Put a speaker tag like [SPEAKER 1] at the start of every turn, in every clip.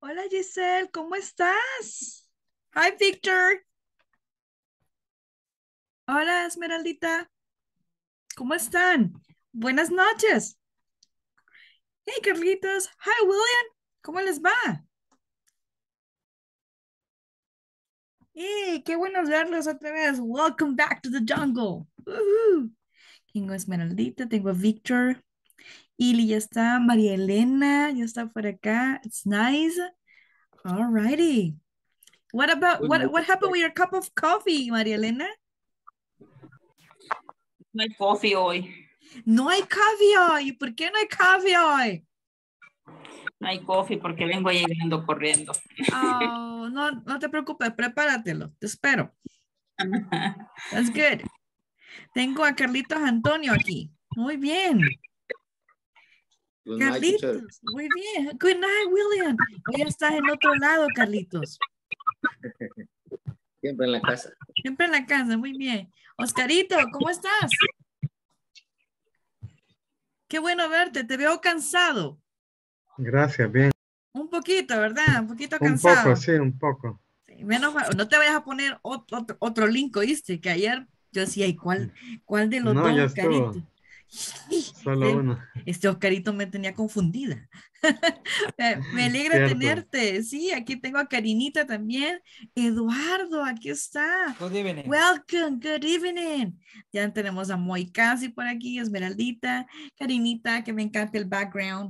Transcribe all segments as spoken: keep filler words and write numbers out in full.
[SPEAKER 1] Hola Giselle, ¿cómo estás? Hi Victor. Hola Esmeraldita, ¿cómo están? Buenas noches. Hey Carlitos. Hi William, ¿cómo les va? Hey, qué bueno verlos otra vez. Welcome back to the jungle. Woohoo. Tengo a Esmeraldita, tengo a Victor. Ili ya está, María Elena ya está por acá. It's nice. Alrighty. What about
[SPEAKER 2] Good
[SPEAKER 1] what
[SPEAKER 2] morning.
[SPEAKER 1] what happened with your cup of coffee, María Elena?
[SPEAKER 2] No hay coffee hoy.
[SPEAKER 1] No hay coffee hoy. ¿Por qué no hay coffee hoy?
[SPEAKER 2] No hay coffee porque vengo llegando corriendo.
[SPEAKER 1] Oh, no, no te preocupes, prepáratelo. Te espero. That's good. Tengo a Carlitos Antonio aquí. Muy bien.
[SPEAKER 3] Good night, teacher.
[SPEAKER 1] Carlitos, muy bien. Good night, William. Hoy estás en otro lado, Carlitos.
[SPEAKER 3] Siempre en la casa.
[SPEAKER 1] Siempre en la casa, muy bien. Oscarito, ¿cómo estás? Qué bueno verte, te veo cansado.
[SPEAKER 4] Gracias, bien.
[SPEAKER 1] Un poquito, ¿verdad? Un poquito
[SPEAKER 4] Un
[SPEAKER 1] cansado.
[SPEAKER 4] poco, sí, un poco.
[SPEAKER 1] Sí, menos mal, no te vayas a poner otro, otro, otro link, ¿oíste? Que ayer yo decía, ¿y cuál, cuál de los
[SPEAKER 4] No,
[SPEAKER 1] dos
[SPEAKER 4] ya
[SPEAKER 1] Oscarito?
[SPEAKER 4] estuvo. Solo
[SPEAKER 1] Este,
[SPEAKER 4] uno.
[SPEAKER 1] este Oscarito me tenía confundida. Me me alegra
[SPEAKER 4] Cierto.
[SPEAKER 1] tenerte. Sí, aquí tengo a Karinita también. Eduardo, aquí está.
[SPEAKER 5] Good evening.
[SPEAKER 1] Welcome, good evening. Ya tenemos a Moy Casi por aquí, Esmeraldita, Karinita, que me encanta el background.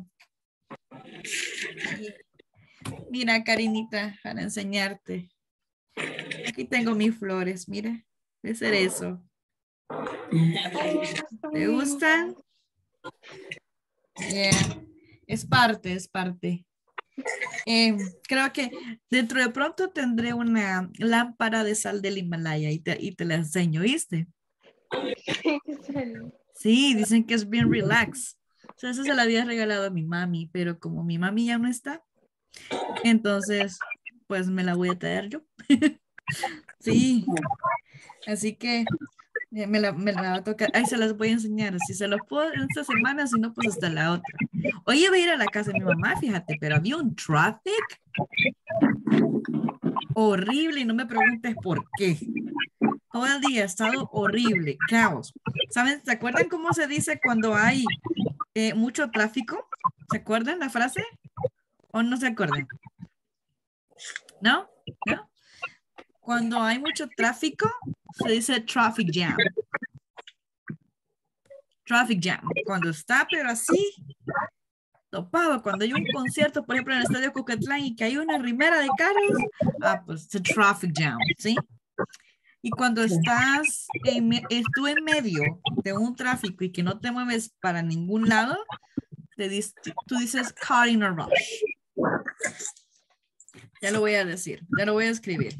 [SPEAKER 1] Y mira, Karinita, para enseñarte. Aquí tengo mis flores, mira, de cerezo. ¿Te gustan? Yeah. Es parte, es parte. Eh, creo que dentro de pronto tendré una lámpara de sal del Himalaya y te, y te la enseño, ¿viste? Sí, dicen que es bien relax. O sea, eso se la había regalado a mi mami, pero como mi mami ya no está, entonces, pues me la voy a traer yo. Sí, así que eh, me la, me la va a tocar. Ahí se las voy a enseñar. Si se los puedo en esta semana, si no, pues hasta la otra. Hoy iba a ir a la casa de mi mamá, fíjate, pero había un traffic horrible y no me preguntes por qué. Todo el día ha estado horrible, caos. ¿Saben? ¿Se acuerdan cómo se dice cuando hay eh, mucho tráfico? ¿Se acuerdan la frase? ¿O no se acuerdan? ¿No? ¿No? Cuando hay mucho tráfico, se dice traffic jam. Traffic jam. Cuando está, pero así, topado. Cuando hay un concierto, por ejemplo, en el Estadio Cucatlán y que hay una rimera de carros, ah, pues es traffic jam, ¿sí? Y cuando estás en, me- eh, tú en medio de un tráfico y que no te mueves para ningún lado, te dis- tú dices caught in a rush. Ya lo voy a decir, ya lo voy a escribir.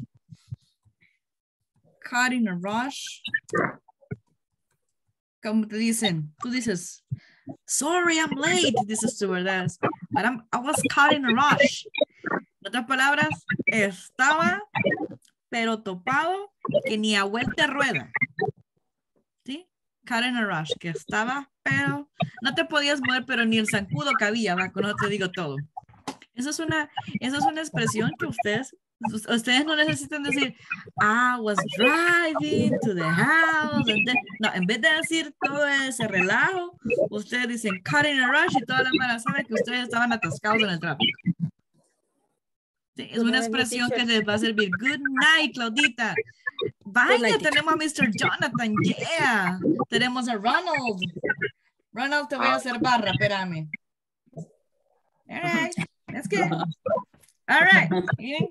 [SPEAKER 1] Caught in a rush. Como te dicen, tú dices, sorry, I'm late, dices tú, ¿verdad? But I'm, I was caught in a rush. En otras palabras, estaba pero topado que ni a vuelta de rueda. ¿Sí? Caught in a rush, que estaba, pero no te podías mover, pero ni el zancudo cabía, va, con eso te digo todo. Eso es una, eso es una expresión que ustedes, ustedes no necesitan decir, I was driving to the house. And then, no, en vez de decir todo ese relajo, ustedes dicen caught in a rush y toda la mara sabe que ustedes estaban atascados en el tráfico. Sí, es una expresión que les va a servir. Good night, Claudita. Vaya, tenemos a mister Jonathan, yeah. Tenemos a Ronald. Ronald, te voy a hacer barra, espérame. All right, that's good. All right, miren.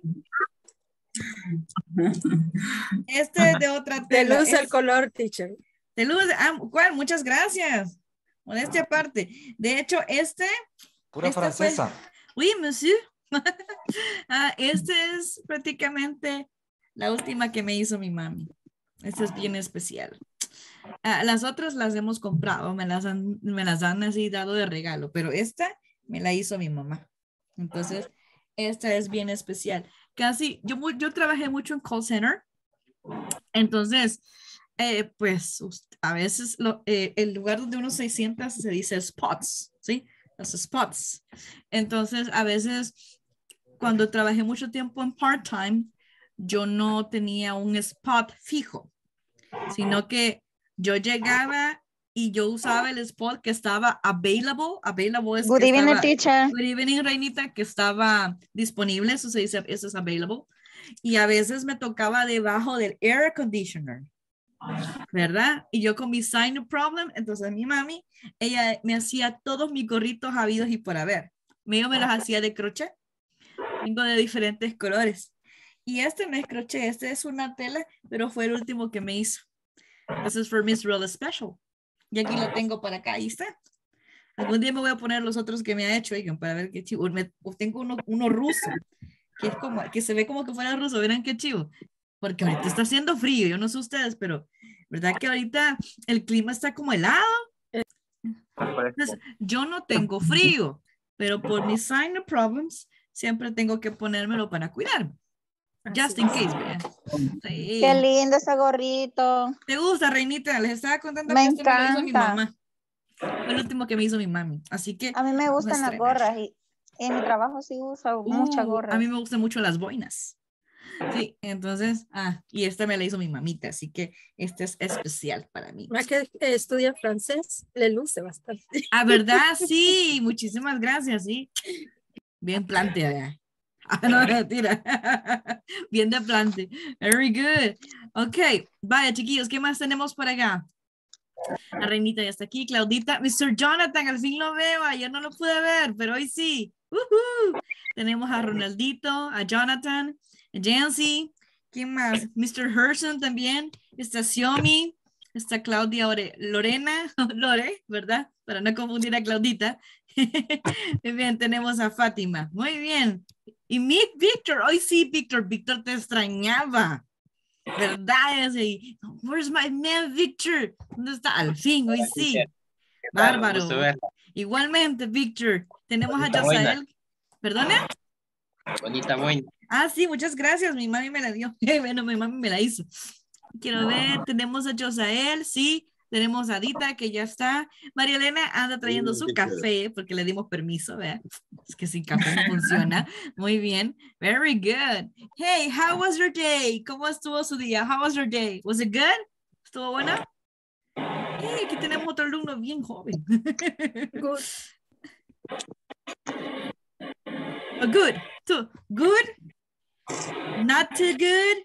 [SPEAKER 1] Este es de otra
[SPEAKER 6] De
[SPEAKER 1] tela.
[SPEAKER 6] luz el
[SPEAKER 1] Es
[SPEAKER 6] color, teacher.
[SPEAKER 1] de luz. Ah, ¿cuál? Muchas gracias. Modestia aparte. De hecho, este.
[SPEAKER 5] Pura
[SPEAKER 1] este fue-
[SPEAKER 5] francesa.
[SPEAKER 1] Oui, monsieur. Ah, este es prácticamente la última que me hizo mi mami. Esta es bien especial. Ah, las otras las hemos comprado, me las han, me las han así dado de regalo, pero esta me la hizo mi mamá. Entonces, esta es bien especial. Casi, yo, mu- yo trabajé mucho en call center, entonces, eh, pues us- a veces lo- eh, el lugar donde uno se sienta se dice spots, ¿sí? Los spots. Entonces, a veces cuando trabajé mucho tiempo en part-time, yo no tenía un spot fijo, sino que yo llegaba y yo usaba el spot que estaba available. Available es
[SPEAKER 5] Good
[SPEAKER 1] que
[SPEAKER 5] evening,
[SPEAKER 1] estaba,
[SPEAKER 5] teacher.
[SPEAKER 1] good evening, Reinita, que estaba disponible, eso se dice, eso es available. Y a veces me tocaba debajo del air conditioner, ¿verdad? Y yo con mi sinus problem, entonces mi mami, ella me hacía todos mis gorritos habidos y por haber. Yo me los hacía de crochet. Tengo de diferentes colores. Y este no es crochet, este es una tela, pero fue el último que me hizo. This is for Miss Real Special. Y aquí lo tengo para acá, ahí está. Algún día me voy a poner los otros que me ha hecho, oigan, para ver qué chivo. Me, tengo uno, uno ruso, que es como, que se ve como que fuera ruso, verán qué chivo. Porque ahorita está haciendo frío, yo no sé ustedes, pero ¿verdad que ahorita el clima está como helado? Entonces, yo no tengo frío, pero por mis sinus problems, siempre tengo que ponérmelo para cuidarme. Just in case, vean. Sí.
[SPEAKER 5] Qué lindo ese gorrito.
[SPEAKER 1] ¿Te gusta, Reinita? Les estaba contando
[SPEAKER 5] Me
[SPEAKER 1] que este me lo hizo mi
[SPEAKER 5] encanta.
[SPEAKER 1] mamá. Fue el último que me hizo mi mami. Así que
[SPEAKER 5] A mí me gustan las
[SPEAKER 1] estrenar.
[SPEAKER 5] gorras y en mi trabajo sí uso
[SPEAKER 1] Uh,
[SPEAKER 5] muchas gorras.
[SPEAKER 1] A mí me gustan mucho las boinas. Sí, entonces, ah, y esta me la hizo mi mamita, así que este es especial para mí.
[SPEAKER 6] Más que estudia francés, le luce bastante.
[SPEAKER 1] Ah, ¿verdad? Sí, muchísimas gracias, sí. Bien planteada. Ah, no, mentira. Bien de plante. Very good. Ok, vaya, chiquillos, ¿qué más tenemos por acá? La Reinita ya está aquí, Claudita. mister Jonathan, al fin lo veo. Ayer no lo pude ver, pero hoy sí. Uh-huh. Tenemos a Ronaldito, a Jonathan, a Jancy. ¿Quién más? mister Herson también. Está Xiaomi. Está Claudia Ore Lorena. Lore, ¿verdad? Para no confundir a Claudita. Muy bien, tenemos a Fátima. Muy bien. Y mi Víctor. Hoy sí, Víctor. Víctor te extrañaba. ¿Verdad? Ese, where's my man Victor? ¿Dónde está? Al fin, hoy sí. Bárbaro. Igualmente, Victor. Tenemos a Josael. ¿Perdona?
[SPEAKER 7] Bonita, buena.
[SPEAKER 1] Ah, sí, muchas gracias. Mi mami me la dio. Bueno, mi mami me la hizo. Quiero ver, tenemos a Josael, sí. Tenemos a Dita, que ya está. María Elena anda trayendo su café porque le dimos permiso, ¿verdad? Es que sin café no funciona. Muy bien. Very good. Hey, how was your day? ¿Cómo estuvo su día? How was your day? Was it good? ¿Estuvo buena? Hey, aquí tenemos otro alumno bien joven.
[SPEAKER 6] Good.
[SPEAKER 1] Oh, good. So, good. Not too good.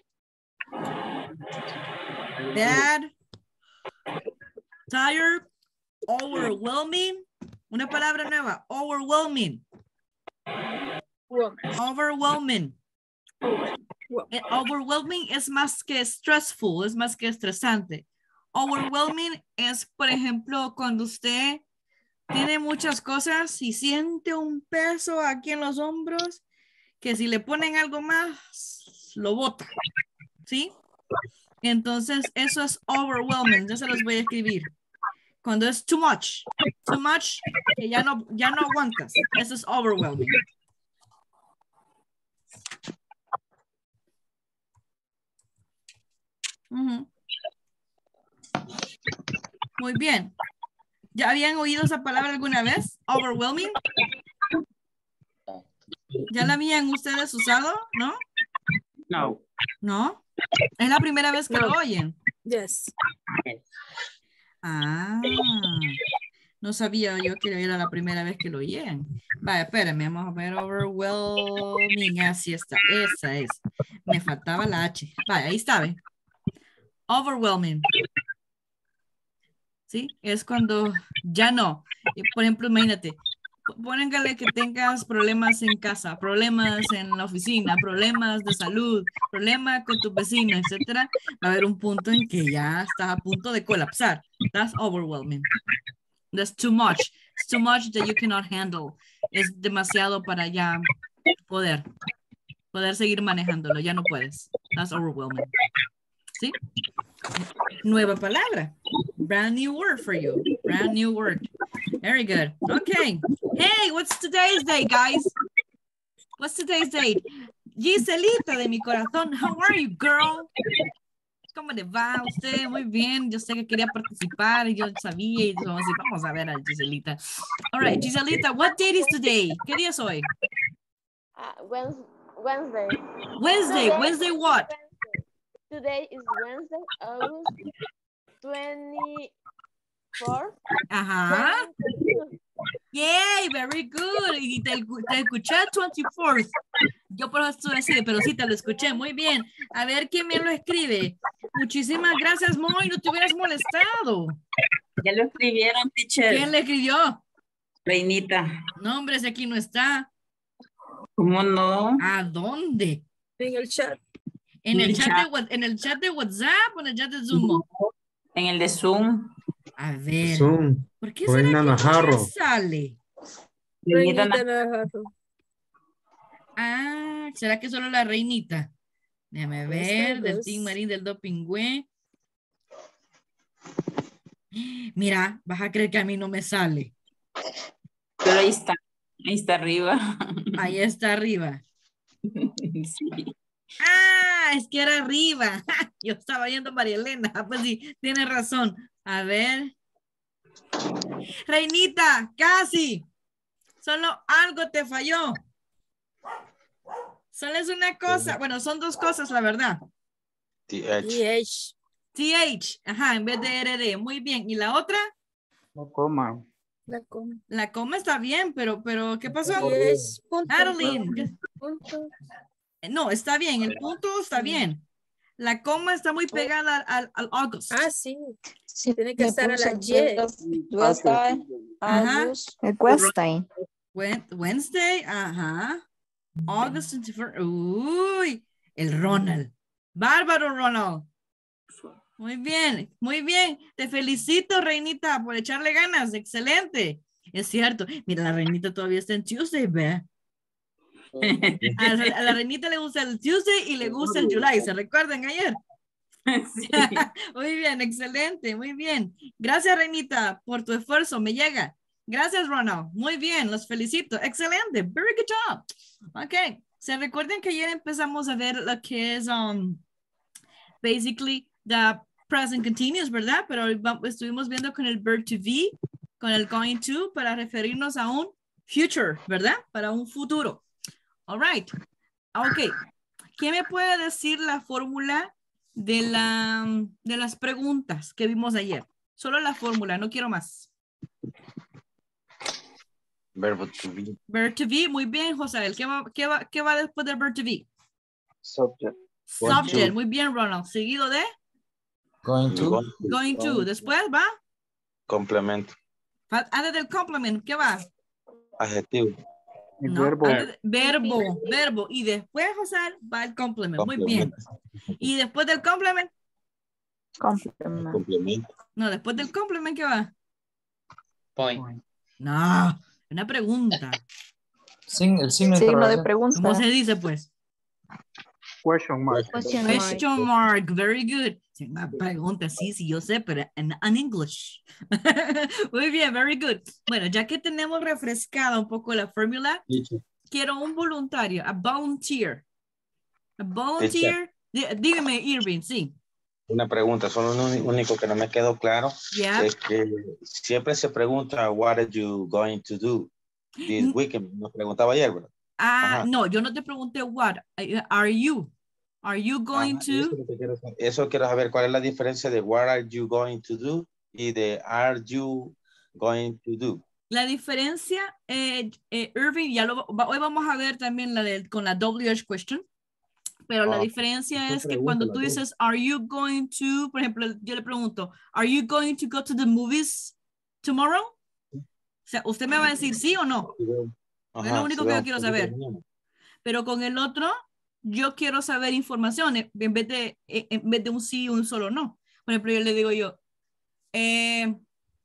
[SPEAKER 1] Bad. Tired, overwhelming, una palabra nueva, overwhelming,
[SPEAKER 6] Woman.
[SPEAKER 1] overwhelming.
[SPEAKER 6] Woman.
[SPEAKER 1] Eh, Overwhelming es más que stressful, es más que estresante. Overwhelming es, por ejemplo, cuando usted tiene muchas cosas y siente un peso aquí en los hombros que si le ponen algo más, lo bota, ¿sí? Entonces, eso es overwhelming. Ya se los voy a escribir. Cuando es too much, too much, que ya no, ya no aguantas. Eso es overwhelming. Uh-huh. Muy bien. ¿Ya habían oído esa palabra alguna vez? Overwhelming. ¿Ya la habían ustedes usado? ¿No?
[SPEAKER 7] No.
[SPEAKER 1] ¿No? Es la primera vez que
[SPEAKER 6] No.
[SPEAKER 1] lo oyen.
[SPEAKER 6] Yes.
[SPEAKER 1] Ah, no sabía yo que era la primera vez que lo oían. Vaya, espérame, vamos a ver. Overwhelming, así está. Esa es. Me faltaba la H. Vaya, ahí está, ¿ve? Overwhelming. ¿Sí? Es cuando ya no. Por ejemplo, imagínate. Póngale que tengas problemas en casa, problemas en la oficina, problemas de salud, problemas con tu vecino, etcétera. Va a haber un punto en que ya estás a punto de colapsar. That's overwhelming. That's too much. It's too much that you cannot handle. Es demasiado para ya poder, poder seguir manejándolo. Ya no puedes. That's overwhelming. ¿Sí? Nueva palabra. Brand new word for you. Brand new word. Very good. Okay. Hey, what's today's date, guys? What's today's date? Giselita de mi corazón. How are you, girl? ¿Cómo le va a usted? Muy bien. Yo sé que quería participar. Yo sabía. Y vamos, vamos a ver a Giselita. All right, Giselita, what date is today? ¿Qué día es hoy?
[SPEAKER 8] Uh, Wednes- Wednesday.
[SPEAKER 1] Wednesday.
[SPEAKER 8] Today
[SPEAKER 1] Wednesday
[SPEAKER 8] is
[SPEAKER 1] what?
[SPEAKER 8] Wednesday. Today is Wednesday, August twenty-fourth.
[SPEAKER 1] Ajá. Yay, very good. Y te, te escuché twenty-fourth. Yo por eso estuve así, pero sí te lo escuché. Muy bien. A ver quién me lo escribe. Muchísimas gracias, Moy. No te hubieras molestado.
[SPEAKER 2] Ya lo escribieron, teacher.
[SPEAKER 1] ¿Quién le escribió?
[SPEAKER 2] Reinita.
[SPEAKER 1] No, hombre, ese aquí no está.
[SPEAKER 2] ¿Cómo no?
[SPEAKER 1] ¿A dónde?
[SPEAKER 6] En el chat.
[SPEAKER 1] ¿En el
[SPEAKER 2] Mi
[SPEAKER 1] chat,
[SPEAKER 2] chat.
[SPEAKER 1] de, Wha- en el chat de WhatsApp o en el chat de Zoom?
[SPEAKER 2] En el de Zoom.
[SPEAKER 1] A ver.
[SPEAKER 4] Zoom.
[SPEAKER 1] ¿Por qué
[SPEAKER 4] Soy
[SPEAKER 1] será que no
[SPEAKER 4] Nanajarro.
[SPEAKER 1] me sale?
[SPEAKER 2] Reinita
[SPEAKER 6] Reinita
[SPEAKER 2] na-
[SPEAKER 6] Najarro.
[SPEAKER 1] Ah, ¿será que solo la reinita? Déjame ver, del
[SPEAKER 6] dos.
[SPEAKER 1] Team Marín, del Dopingüe. Mira, vas a creer que a mí no me sale.
[SPEAKER 2] Pero ahí está. Ahí está arriba.
[SPEAKER 1] Ahí está arriba.
[SPEAKER 2] Sí.
[SPEAKER 1] Ah, es que era arriba. Yo estaba viendo a María Elena. Ah, pues sí, tiene razón. A ver. Reinita, casi. Solo algo te falló. Solo es una cosa. Bueno, son dos cosas, la verdad.
[SPEAKER 3] T H.
[SPEAKER 6] T H.
[SPEAKER 1] T H, ajá, en vez de R D. Muy bien. ¿Y la otra?
[SPEAKER 4] No coma.
[SPEAKER 6] La coma.
[SPEAKER 1] La coma está bien, pero, pero, ¿qué pasó?
[SPEAKER 6] T H. Punto.
[SPEAKER 1] Adeline.
[SPEAKER 6] Punto.
[SPEAKER 1] No, está bien. El punto está bien. La coma está muy pegada al, al August.
[SPEAKER 6] Ah, sí.
[SPEAKER 5] Sí,
[SPEAKER 6] Tiene que
[SPEAKER 5] me
[SPEAKER 6] estar a la
[SPEAKER 5] puse
[SPEAKER 6] Y.
[SPEAKER 5] Wednesday,
[SPEAKER 1] Ajá.
[SPEAKER 5] August, Wednesday.
[SPEAKER 1] Wed- Wednesday, ajá. August twenty-first. Uy, el Ronald. Bárbaro, Ronald. Muy bien, muy bien. Te felicito, Reinita, por echarle ganas. Excelente. Es cierto. Mira, la Reinita todavía está en Tuesday, ve. A la, a la Reinita le gusta el Tuesday y le gusta el July. ¿Se recuerdan ayer?
[SPEAKER 2] Sí.
[SPEAKER 1] Muy bien, excelente, muy bien. Gracias, Reinita, por tu esfuerzo. Me llega. Gracias, Ronald. Muy bien, los felicito. Excelente. Very good job. Ok. Se recuerden que ayer empezamos a ver lo que es, um, basically, the present continuous, ¿verdad? Pero hoy va- estuvimos viendo con el verb to be, con el going to, para referirnos a un future, ¿verdad? Para un futuro. All right. Ok. ¿Quién me puede decir la fórmula de, la, de las preguntas que vimos ayer? Solo la fórmula, no quiero más.
[SPEAKER 3] Verbo to be.
[SPEAKER 1] Verb to be, muy bien, José. ¿Qué va, qué va, qué va después del verb to be?
[SPEAKER 9] Subject.
[SPEAKER 3] Going
[SPEAKER 1] Subject,
[SPEAKER 3] to.
[SPEAKER 1] muy bien, Ronald. Seguido de
[SPEAKER 9] Going to.
[SPEAKER 3] Going to.
[SPEAKER 1] going to. Después va,
[SPEAKER 3] Complemento.
[SPEAKER 1] fa- antes del complement, ¿qué va?
[SPEAKER 3] Adjetivo.
[SPEAKER 4] El
[SPEAKER 1] No,
[SPEAKER 4] verbo.
[SPEAKER 1] antes de- verbo, verbo. Y después, José, va el complement. Muy bien.
[SPEAKER 3] Complemento.
[SPEAKER 1] Y después del complement,
[SPEAKER 5] Complement.
[SPEAKER 3] Complemento.
[SPEAKER 1] no, después del complement, ¿qué va?
[SPEAKER 7] Point.
[SPEAKER 1] No, una pregunta.
[SPEAKER 9] Sin, el signo de
[SPEAKER 5] Signo de
[SPEAKER 9] interrogación.
[SPEAKER 5] pregunta.
[SPEAKER 1] ¿Cómo se dice, pues?
[SPEAKER 4] Question mark.
[SPEAKER 5] Question mark.
[SPEAKER 1] Question mark, very good. Sí, una pregunta, sí, sí, yo sé, pero en, en English. Muy bien, very good. Bueno, ya que tenemos refrescada un poco la fórmula,
[SPEAKER 3] Teacher.
[SPEAKER 1] quiero un voluntario, a volunteer. A volunteer. Dí- Dígame, Irving, sí.
[SPEAKER 3] Una pregunta, solo lo uni- único que no me quedó claro
[SPEAKER 1] Yeah.
[SPEAKER 3] es que siempre se pregunta, what are you going to do this
[SPEAKER 1] Mm.
[SPEAKER 3] weekend? Nos preguntaba ayer, ¿verdad?
[SPEAKER 1] Ah,
[SPEAKER 3] Ajá.
[SPEAKER 1] no, yo no te pregunté what. Are you? Are you going
[SPEAKER 3] Ajá,
[SPEAKER 1] to?
[SPEAKER 3] Eso, es lo que quiero saber. Eso quiero saber cuál es la diferencia de what are you going to do y de are you going to do.
[SPEAKER 1] La diferencia, eh, eh, Irving, ya lo, va- hoy vamos a ver también la de, con la W H question, pero la
[SPEAKER 3] Ah,
[SPEAKER 1] diferencia
[SPEAKER 3] son
[SPEAKER 1] es que
[SPEAKER 3] preguntas
[SPEAKER 1] cuando
[SPEAKER 3] las
[SPEAKER 1] tú
[SPEAKER 3] dos.
[SPEAKER 1] dices, are you going to, por ejemplo, yo le pregunto, are you going to go to the movies tomorrow? O sea, usted me va a decir sí o no,
[SPEAKER 3] Ajá,
[SPEAKER 1] es lo único
[SPEAKER 3] si
[SPEAKER 1] que yo
[SPEAKER 3] veo
[SPEAKER 1] quiero
[SPEAKER 3] un
[SPEAKER 1] saber.
[SPEAKER 3] poquito mañana.
[SPEAKER 1] Pero con el otro, yo quiero saber información en en vez de, en vez de un sí y un solo no. Por ejemplo, yo le digo yo, eh,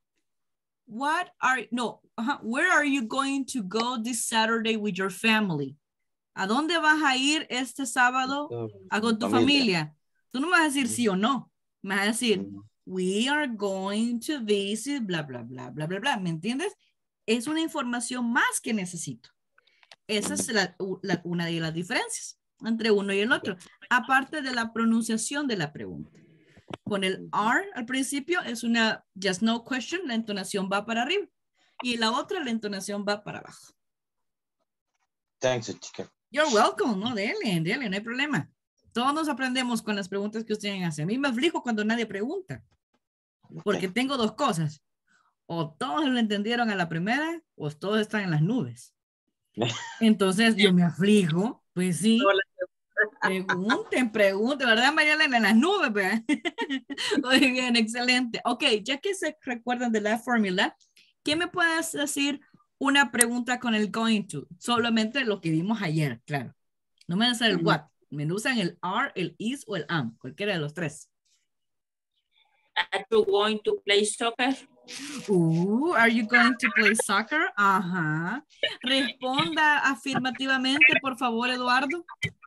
[SPEAKER 1] what are, no, ajá, where are you going to go this Saturday with your family? ¿A dónde vas a ir este sábado a, con tu familia? Tú no me vas a decir sí o no. Me vas a decir, we are going to visit, bla, bla, bla, bla, bla, bla. ¿Me entiendes? Es una información más que necesito. Esa es la, u- la- una de las diferencias entre uno y el otro. Aparte de la pronunciación de la pregunta. Con el are al principio es una just no question, la entonación va para arriba. Y la otra, la entonación va para abajo.
[SPEAKER 3] Thanks, chica.
[SPEAKER 1] You're welcome, no, dele, dele, no hay problema. Todos nos aprendemos con las preguntas que ustedes hacen. A mí me aflijo cuando nadie pregunta, porque tengo dos cosas. O todos lo entendieron a la primera, o todos están en las nubes. Entonces yo me aflijo, pues sí. Pregunten, pregunten, ¿verdad, Marielena? En las nubes, ¿verdad? Muy bien, excelente. Ok, ya que se recuerdan de la fórmula, ¿qué me puedes decir una pregunta con el going to? Solamente lo que vimos ayer, claro. No me van a hacer el what. Me usan el are, el is o el am, cualquiera de los tres.
[SPEAKER 2] Are you going to play soccer?
[SPEAKER 1] Uh, are you going to play soccer? Ajá. Responda afirmativamente, por favor, Eduardo.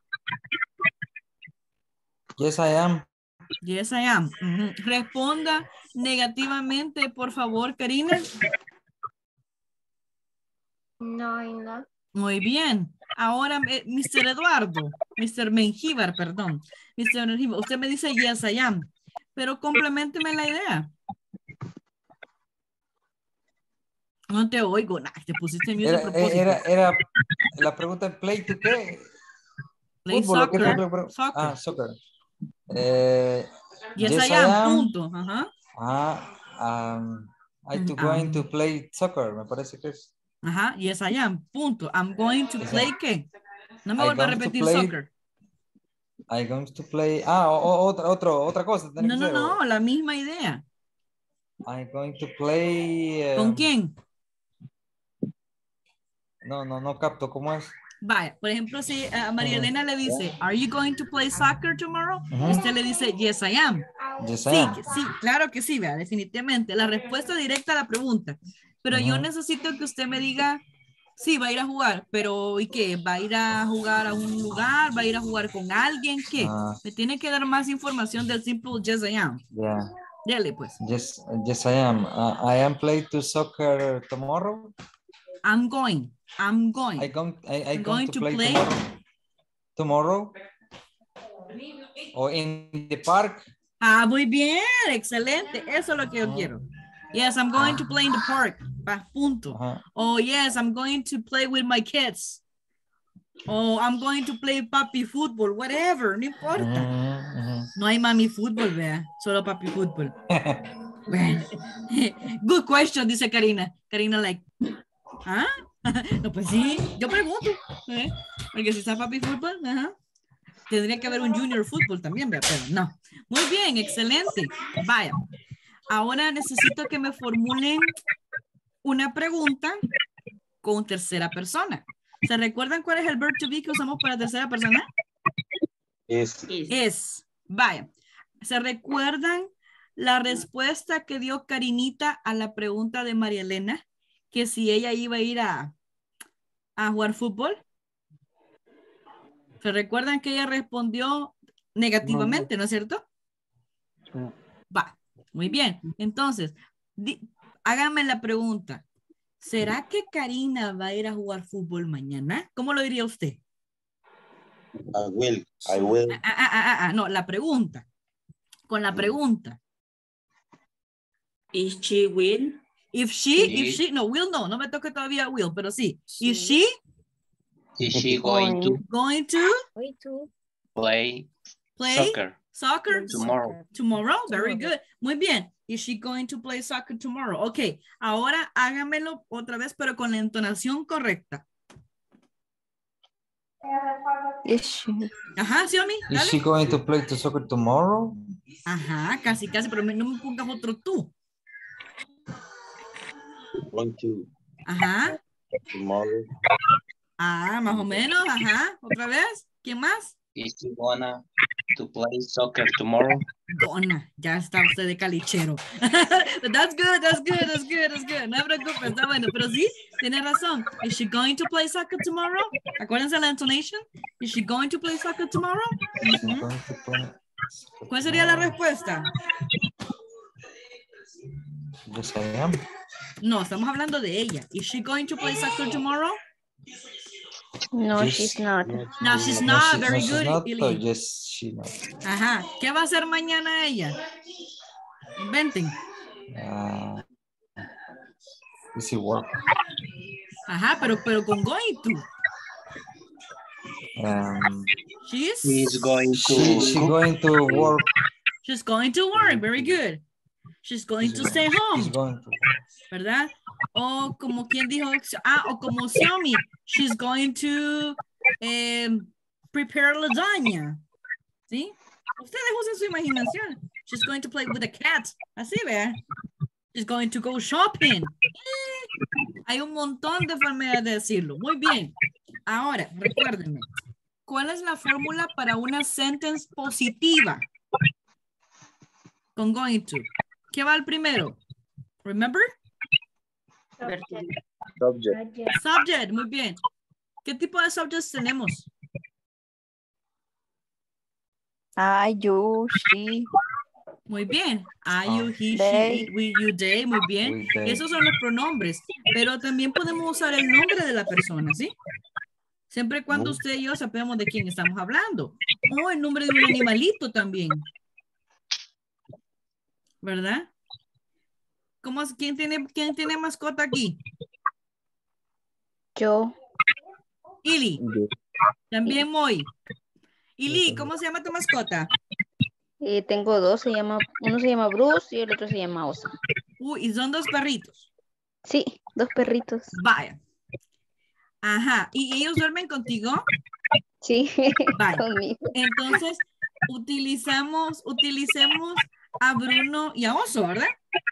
[SPEAKER 9] Yes, I am.
[SPEAKER 1] Yes, I am. Uh-huh. Responda negativamente, por favor, Karina.
[SPEAKER 8] No, I'm not.
[SPEAKER 1] Muy bien. Ahora, eh, mister Eduardo, mister Mengíbar, perdón. mister Mengíbar, usted me dice yes, I am. Pero complementeme la idea. No te oigo. Nah, te pusiste mute a
[SPEAKER 9] Era,
[SPEAKER 1] propósito.
[SPEAKER 9] era, era la pregunta de play to qué?
[SPEAKER 1] Play
[SPEAKER 9] Fútbol, ¿o qué
[SPEAKER 1] soccer.
[SPEAKER 9] fue?
[SPEAKER 1] Soccer.
[SPEAKER 9] Ah, soccer. Eh,
[SPEAKER 1] Yes,
[SPEAKER 9] yes,
[SPEAKER 1] I am. Punto. Ajá.
[SPEAKER 9] Ah, um, I to
[SPEAKER 1] Um.
[SPEAKER 9] going to play soccer, me parece que es.
[SPEAKER 1] Ajá. Yes, I am. Punto. I'm going to
[SPEAKER 9] Esa.
[SPEAKER 1] play ¿qué? No me
[SPEAKER 9] I
[SPEAKER 1] vuelva a
[SPEAKER 9] going to
[SPEAKER 1] repetir
[SPEAKER 9] play-
[SPEAKER 1] soccer.
[SPEAKER 9] I going to play. Ah, o- o- otra, otro, otra cosa. tiene
[SPEAKER 1] No,
[SPEAKER 9] que
[SPEAKER 1] no,
[SPEAKER 9] ser,
[SPEAKER 1] no.
[SPEAKER 9] o-
[SPEAKER 1] La misma idea.
[SPEAKER 9] I'm going to play. eh,
[SPEAKER 1] ¿Con quién?
[SPEAKER 9] No, no, no capto. ¿Cómo es?
[SPEAKER 1] Vaya, por ejemplo, si a María Elena le dice, are you going to play soccer tomorrow?
[SPEAKER 9] Ujú.
[SPEAKER 1] Usted le dice, yes, I am.
[SPEAKER 9] Yes, I
[SPEAKER 1] Sí,
[SPEAKER 9] am.
[SPEAKER 1] que sí, claro que sí, vea, definitivamente. La respuesta directa a la pregunta. Pero yo
[SPEAKER 9] Ujú.
[SPEAKER 1] necesito que usted me diga, sí, va a ir a jugar, pero ¿y qué? ¿Va a ir a jugar a un lugar? ¿Va a ir a jugar con alguien? ¿Qué?
[SPEAKER 9] Ah.
[SPEAKER 1] Me tiene que dar más información del simple yes, I am.
[SPEAKER 9] Yeah.
[SPEAKER 1] Dele, pues.
[SPEAKER 9] Yes, yes, I am. Uh, I am play to soccer tomorrow.
[SPEAKER 1] I'm going. I'm going.
[SPEAKER 9] I going, I, I
[SPEAKER 1] I'm
[SPEAKER 9] going
[SPEAKER 1] going
[SPEAKER 9] to,
[SPEAKER 1] to
[SPEAKER 9] play,
[SPEAKER 1] play.
[SPEAKER 9] tomorrow. Tomorrow. Or in the park.
[SPEAKER 1] Ah, muy bien, excelente. Eso es lo que yo
[SPEAKER 9] Ujú.
[SPEAKER 1] quiero. Yes, I'm going to play in the park. Pa, punto.
[SPEAKER 9] Ajá.
[SPEAKER 1] Oh, yes, I'm going to play with my kids. Oh, I'm going to play papi fútbol, whatever, no importa.
[SPEAKER 9] Ujú, ujú.
[SPEAKER 1] No hay mami fútbol, vea, solo papi fútbol. Bueno. Good question, dice Karina. Karina, like, ¿ah? No, pues sí, yo pregunto. ¿eh? Porque si está papi fútbol, ajá. Tendría que haber un junior fútbol también, vea, pero no. Muy bien, excelente. Vaya. Ahora necesito que me formulen una pregunta con tercera persona. ¿Se recuerdan cuál es el verb to be que usamos para tercera persona?
[SPEAKER 3] Es
[SPEAKER 1] Es. Vaya. ¿Se recuerdan la respuesta que dio Karinita a la pregunta de María Elena? Que si ella iba a ir a, a jugar fútbol. ¿Se recuerdan que ella respondió negativamente, no es cierto?
[SPEAKER 4] No.
[SPEAKER 1] Va, muy bien. Entonces, di- háganme la pregunta. ¿Será que Karina va a ir a jugar fútbol mañana? ¿Cómo lo diría usted?
[SPEAKER 3] I will. I will.
[SPEAKER 1] Ah, ah, ah, ah, ah, no, la pregunta. Con la pregunta.
[SPEAKER 2] Is she will?
[SPEAKER 1] If she,
[SPEAKER 7] Sí.
[SPEAKER 1] if she, no, will no, no me toca todavía will, pero sí. If she
[SPEAKER 7] Is she going to
[SPEAKER 1] going to
[SPEAKER 6] Way to
[SPEAKER 7] play
[SPEAKER 1] play
[SPEAKER 7] soccer
[SPEAKER 1] soccer
[SPEAKER 7] tomorrow?
[SPEAKER 1] tomorrow? Very
[SPEAKER 6] Tomorrow.
[SPEAKER 1] good. Muy bien. Is she going to play soccer tomorrow? Ok, ahora hágamelo otra vez, pero con la entonación correcta.
[SPEAKER 5] Is she?
[SPEAKER 1] Ajá, ¿sí, Omi?
[SPEAKER 9] Is
[SPEAKER 1] Dale.
[SPEAKER 9] she going to play to soccer tomorrow?
[SPEAKER 1] Ajá, casi, casi, pero me- no me pongas otro tú.
[SPEAKER 3] Going to
[SPEAKER 1] Ajá.
[SPEAKER 3] tomorrow.
[SPEAKER 1] Ah, más o menos, ajá. Otra vez. ¿Quién más?
[SPEAKER 7] Is she gonna to play soccer tomorrow?
[SPEAKER 1] Donna, ya está usted de calichero. That's good, that's good, that's good, that's good. No me preocupes, está bueno. Pero sí, tiene razón. Is she going to play soccer tomorrow? Acuérdense la intonation. Is she going to play soccer tomorrow?
[SPEAKER 9] Is she
[SPEAKER 1] Ujú.
[SPEAKER 9] going to play soccer
[SPEAKER 1] ¿Cuál sería la
[SPEAKER 9] tomorrow?
[SPEAKER 1] respuesta?
[SPEAKER 9] Yes, I am.
[SPEAKER 1] No, estamos hablando de ella. Is she going to play soccer tomorrow?
[SPEAKER 5] No,
[SPEAKER 9] Yes.
[SPEAKER 5] she's not.
[SPEAKER 1] No, she's
[SPEAKER 9] No,
[SPEAKER 1] not.
[SPEAKER 9] she-
[SPEAKER 1] Very
[SPEAKER 9] no, she's
[SPEAKER 1] good,
[SPEAKER 9] not,
[SPEAKER 1] Ili.
[SPEAKER 9] or yes, she not.
[SPEAKER 1] Ajá. ¿Qué va a hacer mañana ella? Inventen.
[SPEAKER 9] Uh, is it work?
[SPEAKER 1] Ajá, pero, pero con going to.
[SPEAKER 9] Um,
[SPEAKER 1] She's,
[SPEAKER 7] He's going to
[SPEAKER 9] she, she
[SPEAKER 7] cook.
[SPEAKER 9] going to work.
[SPEAKER 1] she's going to work. Very good. She's going to stay home.
[SPEAKER 9] She's going to.
[SPEAKER 1] ¿Verdad? O como quien dijo, ah, o como Xiaomi, she's going to um, prepare lasagna. ¿Sí? Ustedes usen su imaginación. She's going to play with a cat. Así, vea. She's going to go shopping. Eh, hay un montón de formas de decirlo. Muy bien. Ahora, recuérdenme. ¿Cuál es la fórmula para una sentence positiva? Con going to. ¿Qué va el primero? Remember?
[SPEAKER 3] Subject.
[SPEAKER 1] Subject, muy bien. ¿Qué tipo de subjects tenemos?
[SPEAKER 5] I, you, she.
[SPEAKER 1] Muy bien. I, you, he,
[SPEAKER 5] They.
[SPEAKER 1] she, it, we, you, they. Muy bien.
[SPEAKER 9] We, they.
[SPEAKER 1] Esos son los pronombres. Pero también podemos usar el nombre de la persona, ¿sí? Siempre y cuando usted y yo sabemos de quién estamos hablando. O el nombre de un animalito también. ¿Verdad? ¿Cómo es? ¿Quién tiene, quién tiene mascota aquí?
[SPEAKER 5] Yo.
[SPEAKER 1] Ili. También Moy. Ili, ¿cómo se llama tu mascota?
[SPEAKER 5] Eh, tengo dos, se llama, uno se llama Bruce y el otro se llama Osa.
[SPEAKER 1] Uy, y son dos perritos.
[SPEAKER 5] Sí, dos perritos.
[SPEAKER 1] Vaya. Ajá. ¿Y ellos duermen contigo?
[SPEAKER 5] Sí,
[SPEAKER 1] Vaya.
[SPEAKER 5] conmigo.
[SPEAKER 1] Entonces, utilizamos, utilicemos a Bruno y a Oso, ¿verdad?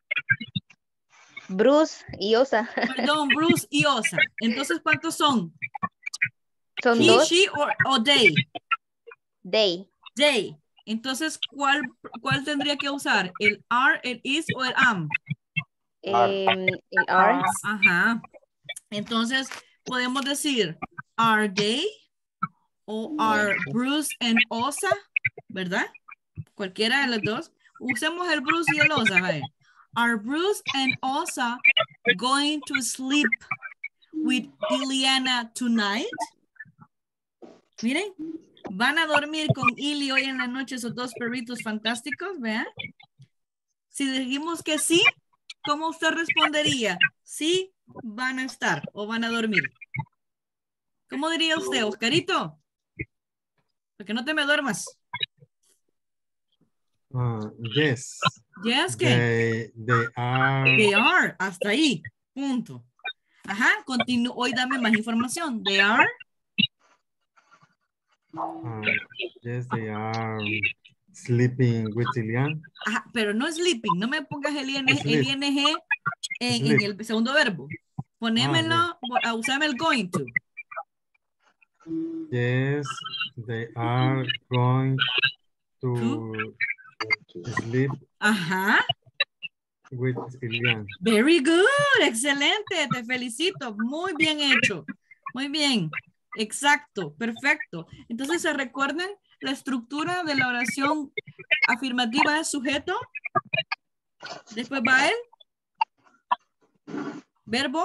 [SPEAKER 5] Bruce y Osa.
[SPEAKER 1] Perdón, Bruce y Osa. Entonces, ¿cuántos son?
[SPEAKER 5] Son
[SPEAKER 1] He,
[SPEAKER 5] dos.
[SPEAKER 1] she or, o they.
[SPEAKER 5] They.
[SPEAKER 1] They. Entonces, ¿cuál, ¿cuál tendría que usar? ¿El are, el is o el am?
[SPEAKER 5] Em, el are.
[SPEAKER 1] Ajá. Entonces, podemos decir, are they o are Bruce and Osa, ¿verdad? Cualquiera de los dos. Usemos el Bruce y el Osa. ¿Vale? Are Bruce and Osa going to sleep with Iliana tonight? Miren, van a dormir con Ili hoy en la noche esos dos perritos fantásticos, ¿vean? Si dijimos que sí, ¿cómo usted respondería? Sí, van a estar o van a dormir. ¿Cómo diría usted, Oscarito? Porque no te me duermas.
[SPEAKER 10] Uh, yes.
[SPEAKER 1] Yes, ¿qué?
[SPEAKER 10] They, they are.
[SPEAKER 1] They are, hasta ahí, punto. Ajá, continúo, hoy dame más información. They are.
[SPEAKER 10] Uh, yes, they are sleeping with Ilian.
[SPEAKER 1] Ajá, pero no sleeping, no me pongas el, IN, el
[SPEAKER 10] Sleep.
[SPEAKER 1] ing en, en
[SPEAKER 10] Sleep.
[SPEAKER 1] el segundo verbo. Ponémelo, a usarme el going to.
[SPEAKER 10] Yes, they are going to sleep
[SPEAKER 1] Ajá,
[SPEAKER 10] with Ilian.
[SPEAKER 1] very good, excelente, te felicito, muy bien hecho, muy bien, exacto, perfecto. Entonces, ¿se recuerdan la estructura de la oración afirmativa de sujeto? Después va él. Verbo.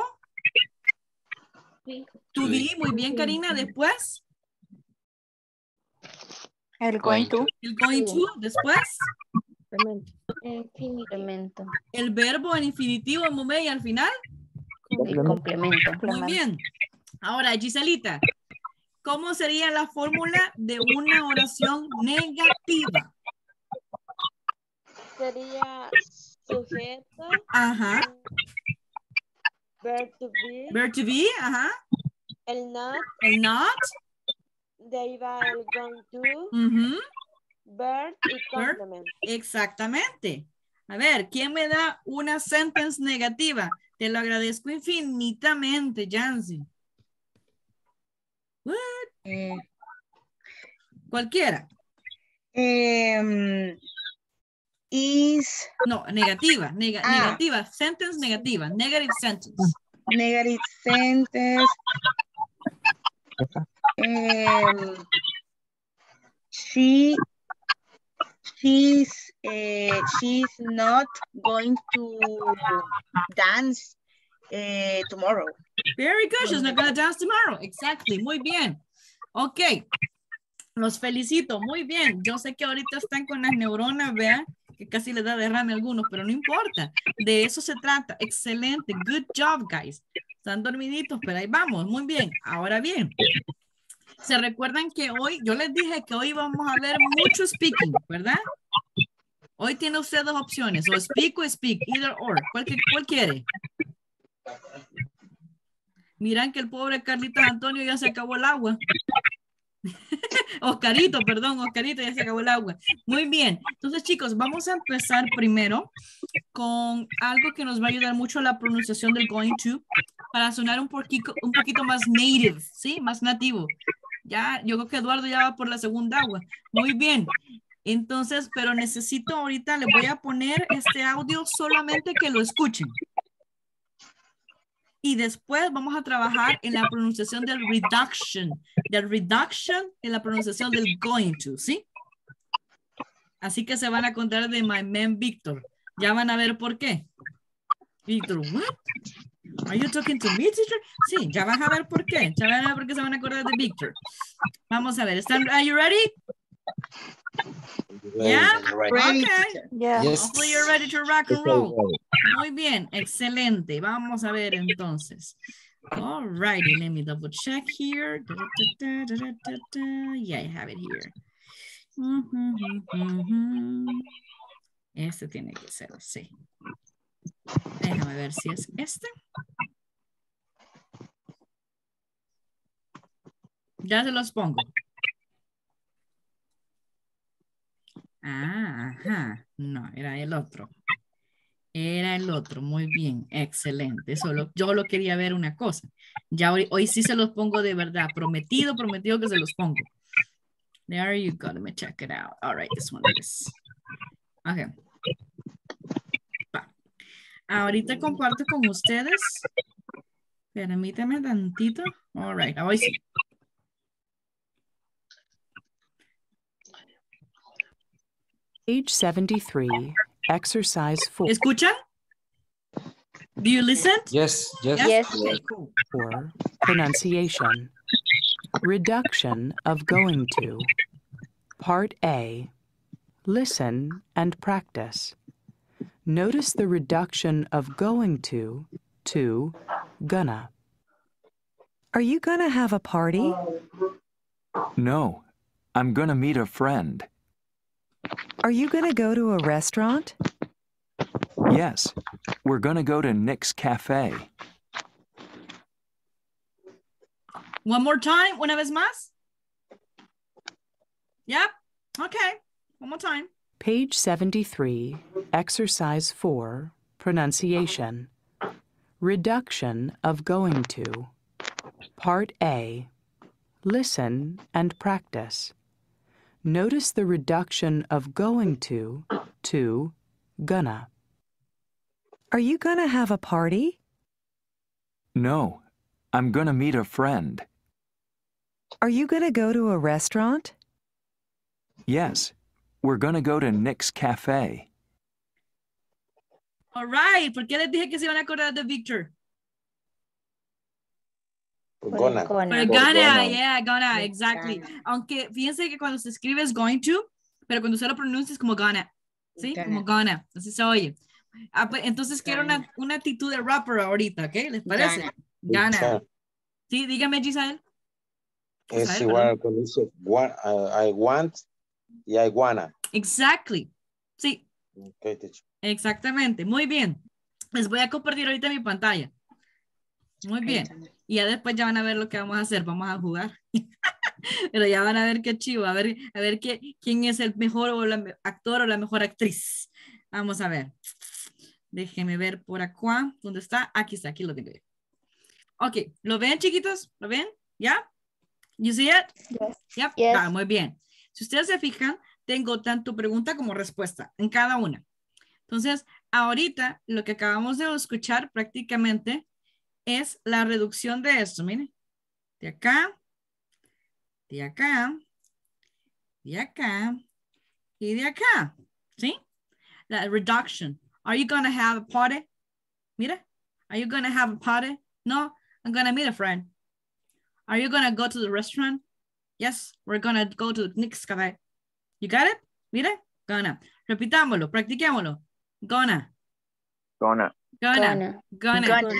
[SPEAKER 1] To be, muy bien, Karina. Después.
[SPEAKER 5] El going to.
[SPEAKER 1] El going to. Después.
[SPEAKER 5] Complemento.
[SPEAKER 1] El verbo en infinitivo, en momento y al final.
[SPEAKER 5] El complemento.
[SPEAKER 1] Muy bien. Ahora, Giselita, ¿cómo sería la fórmula de una oración negativa?
[SPEAKER 11] Sería sujeto.
[SPEAKER 1] Ajá.
[SPEAKER 11] Verb to be.
[SPEAKER 1] Verb to be, ajá.
[SPEAKER 11] El not.
[SPEAKER 1] El not.
[SPEAKER 11] De ahí va el going to.
[SPEAKER 1] Uh-huh.
[SPEAKER 11] Verb y
[SPEAKER 1] Verb.
[SPEAKER 11] complement.
[SPEAKER 1] Exactamente. A ver, ¿quién me da una sentence negativa? Te lo agradezco infinitamente, Jancy. What?
[SPEAKER 6] Eh,
[SPEAKER 1] Cualquiera.
[SPEAKER 6] em, is
[SPEAKER 1] No, negativa, nega-
[SPEAKER 6] Ah.
[SPEAKER 1] negativa, sentence negativa, negative sentence.
[SPEAKER 6] negative sentence. Em, she she's eh, she's not going to dance eh, tomorrow.
[SPEAKER 1] Very good, she's not gonna dance tomorrow. Exactly, muy bien. Ok, los felicito, muy bien. Yo sé que ahorita están con las neuronas, vean, que casi les da derrame a algunos, pero no importa. De eso se trata. Excelente, good job, guys. Están dormiditos, pero ahí vamos, muy bien. Ahora bien, Se recuerdan que hoy, yo les dije que hoy vamos a ver mucho speaking, ¿verdad? Hoy tiene usted dos opciones, o speak o speak, either or. ¿Cuál, cuál quiere? Miran que el pobre Carlitos Antonio ya se acabó el agua. Oscarito, perdón, Oscarito, ya se acabó el agua. Muy bien. Entonces, chicos, vamos a empezar primero con algo que nos va a ayudar mucho a la pronunciación del going to para sonar un poquito, un poquito más native, ¿sí? Más nativo. Ya, yo creo que Eduardo ya va por la segunda agua. Muy bien. Entonces, pero necesito ahorita, le voy a poner este audio solamente que lo escuchen. Y después vamos a trabajar en la pronunciación del reduction, del reduction en la pronunciación del going to, ¿sí? Así que se van a contar de my man Víctor. Ya van a ver por qué. Víctor, what? Are you talking to me, teacher? Sí, ya van a ver por qué. Ya van a ver por qué se van a acordar de Víctor. Vamos a ver. ¿Están, are you ready? Yeah?
[SPEAKER 6] Ready,
[SPEAKER 1] Okay.
[SPEAKER 6] teacher.
[SPEAKER 8] Yeah.
[SPEAKER 9] Yes.
[SPEAKER 1] Hopefully you're ready to rock and roll. Muy bien, excelente. Vamos a ver entonces. All righty, let me double check here. Da, da, da, da, da, da. Yeah, I have it here. Mhm, mhm, mhm. Este tiene que ser así. Déjame ver si es este. Ya se los pongo. Ah, ajá. No, era el otro. Era el otro. Muy bien. Excelente. Solo, yo lo quería ver una cosa. Ya hoy, hoy sí se los pongo de verdad. Prometido, prometido que se los pongo. There you go. Let me check it out. All right, this one is. Okay. Va. Ahorita comparto con ustedes. Permítame tantito. All right. Ahora sí.
[SPEAKER 12] Page seventy-three, exercise four.
[SPEAKER 1] ¿Escuchan? Do you listen?
[SPEAKER 9] Yes, yes.
[SPEAKER 5] Yes.
[SPEAKER 1] Okay, cool.
[SPEAKER 12] Four, pronunciation. Reduction of going to. Part A, listen and practice. Notice the reduction of going to to gonna.
[SPEAKER 13] Are you gonna have a party?
[SPEAKER 14] No, I'm gonna meet a friend.
[SPEAKER 13] Are you gonna go to a restaurant?
[SPEAKER 14] Yes, we're gonna go to Nick's Cafe.
[SPEAKER 1] One more time, una vez más. Yep. Okay. One more time.
[SPEAKER 12] Page seventy-three, exercise four, pronunciation. Reduction of going to. Part A, listen and practice. Notice the reduction of going to to gonna.
[SPEAKER 13] Are you gonna have a party?
[SPEAKER 14] No, I'm gonna meet a friend.
[SPEAKER 13] Are you gonna go to a restaurant?
[SPEAKER 14] Yes, we're gonna go to Nick's Cafe.
[SPEAKER 1] All right. ¿Por qué les dije que se iban a acordar de Victor?
[SPEAKER 3] Gonna.
[SPEAKER 1] Por
[SPEAKER 5] Gonna.
[SPEAKER 1] gonna, yeah, gonna, exactly. Aunque fíjense que cuando se escribe es going to, pero cuando usted lo pronuncia es como gonna. ¿Sí?
[SPEAKER 6] Gonna.
[SPEAKER 1] Como gonna. Así se oye. Ah, pues, entonces quiero una, una actitud de rapper ahorita, ¿ok? ¿Les parece? Gana.
[SPEAKER 3] Gonna.
[SPEAKER 1] Sí, dígame, Giselle.
[SPEAKER 3] Es
[SPEAKER 1] Giselle,
[SPEAKER 3] igual cuando dice want, uh, I want y I wanna.
[SPEAKER 1] Exactly. Sí,
[SPEAKER 3] Okay, teacher.
[SPEAKER 1] exactamente. Muy bien. Les voy a compartir ahorita mi pantalla. Muy bien. Y ya después ya van a ver lo que vamos a hacer. Vamos a jugar. Pero ya van a ver qué chivo. A ver, a ver qué, quién es el mejor o la, actor o la mejor actriz. Vamos a ver. Déjenme ver por acá. ¿Dónde está? Aquí está. Aquí lo tengo yo. Ok. ¿Lo ven, chiquitos? ¿Lo ven? ¿Ya? You see it?
[SPEAKER 5] Yes.
[SPEAKER 1] Yep.
[SPEAKER 5] Yes.
[SPEAKER 1] Ah, muy bien. Si ustedes se fijan, tengo tanto pregunta como respuesta en cada una. Entonces, ahorita lo que acabamos de escuchar prácticamente es la reducción de esto. Miren, de acá, de acá, de acá y de acá. ¿Sí? La reduction. Are you going to have a party? Mira, are you going to have a party? No, I'm going to meet a friend. Are you going to go to the restaurant? Yes, we're going to go to Nick's Cafe. You got it? Mira, gonna. Repitámoslo, practiquémoslo. Gonna.
[SPEAKER 4] Gonna.
[SPEAKER 1] Gonna. Gonna.
[SPEAKER 5] Gonna.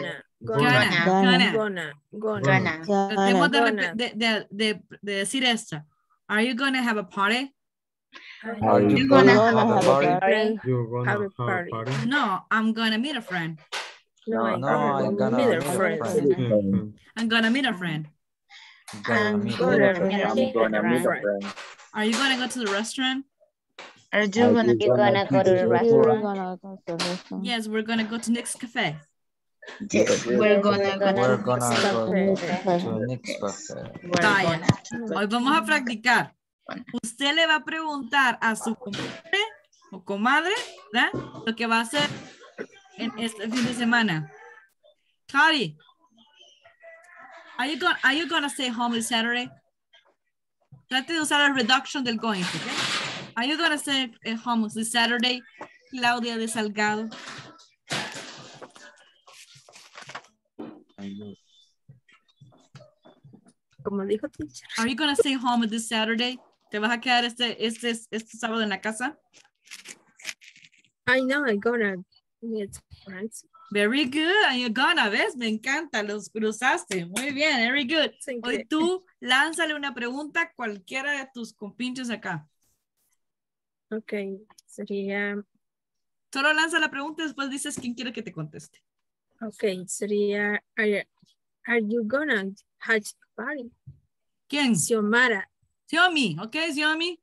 [SPEAKER 1] Gonna,
[SPEAKER 6] Gonna.
[SPEAKER 1] gonna.
[SPEAKER 11] Gonna.
[SPEAKER 6] Gonna.
[SPEAKER 1] Tratemos de,
[SPEAKER 11] Gonna.
[SPEAKER 1] repe- de, de, de, de decir esta. Are you gonna have a party?
[SPEAKER 9] Are you
[SPEAKER 6] You
[SPEAKER 9] gonna
[SPEAKER 6] gonna
[SPEAKER 9] have a party?
[SPEAKER 11] Party.
[SPEAKER 10] You're gonna
[SPEAKER 11] Have
[SPEAKER 10] have
[SPEAKER 11] a
[SPEAKER 10] a
[SPEAKER 11] party.
[SPEAKER 10] party.
[SPEAKER 1] No, I'm gonna meet a friend.
[SPEAKER 11] No, I'm
[SPEAKER 9] No, I'm gonna
[SPEAKER 11] meet a
[SPEAKER 9] meet a
[SPEAKER 11] friend.
[SPEAKER 9] friend.
[SPEAKER 1] I'm gonna meet a friend.
[SPEAKER 9] Gonna
[SPEAKER 6] I'm
[SPEAKER 9] meet
[SPEAKER 6] gonna
[SPEAKER 9] a friend.
[SPEAKER 6] meet a
[SPEAKER 2] I'm gonna meet a
[SPEAKER 11] friend.
[SPEAKER 2] friend.
[SPEAKER 1] Are you gonna go to the restaurant?
[SPEAKER 6] Are you gonna
[SPEAKER 5] You're gonna go to the
[SPEAKER 8] You're
[SPEAKER 5] restaurant.
[SPEAKER 8] gonna go to the restaurant.
[SPEAKER 1] Yes, we're gonna go to Nick's Cafe.
[SPEAKER 6] Yes, we're gonna go
[SPEAKER 9] We're
[SPEAKER 6] to
[SPEAKER 9] gonna go
[SPEAKER 11] Cafe.
[SPEAKER 9] to Nick's Cafe.
[SPEAKER 6] We're
[SPEAKER 1] Vaya.
[SPEAKER 6] gonna
[SPEAKER 1] Hoy vamos a practicar. Usted le va a preguntar a su compadre o comadre, ¿verdad? Lo que va a hacer en este fin de semana. Cari, are you gonna, are you gonna stay home this Saturday? Trate de usar el reduction del going to, ¿ok? Are you gonna stay at home this Saturday? Claudia de Salgado.
[SPEAKER 11] Como dijo teacher.
[SPEAKER 1] Are you gonna stay home this Saturday? ¿Te vas a quedar este, este, este sábado en la casa?
[SPEAKER 11] I know I'm gonna meet friends.
[SPEAKER 1] Very good. And you're gonna, ¿ves? Me encanta. Los cruzaste. Muy bien. Very good. Hoy tú lánzale una pregunta a cualquiera de tus compinches acá.
[SPEAKER 11] Ok, sería,
[SPEAKER 1] Solo lanza la pregunta y después dices quién quiere que te conteste.
[SPEAKER 11] ok, sería, are, are you gonna have a party?
[SPEAKER 1] ¿Quién?
[SPEAKER 11] Xiomara.
[SPEAKER 1] Xiomi. Ok, Xiomi.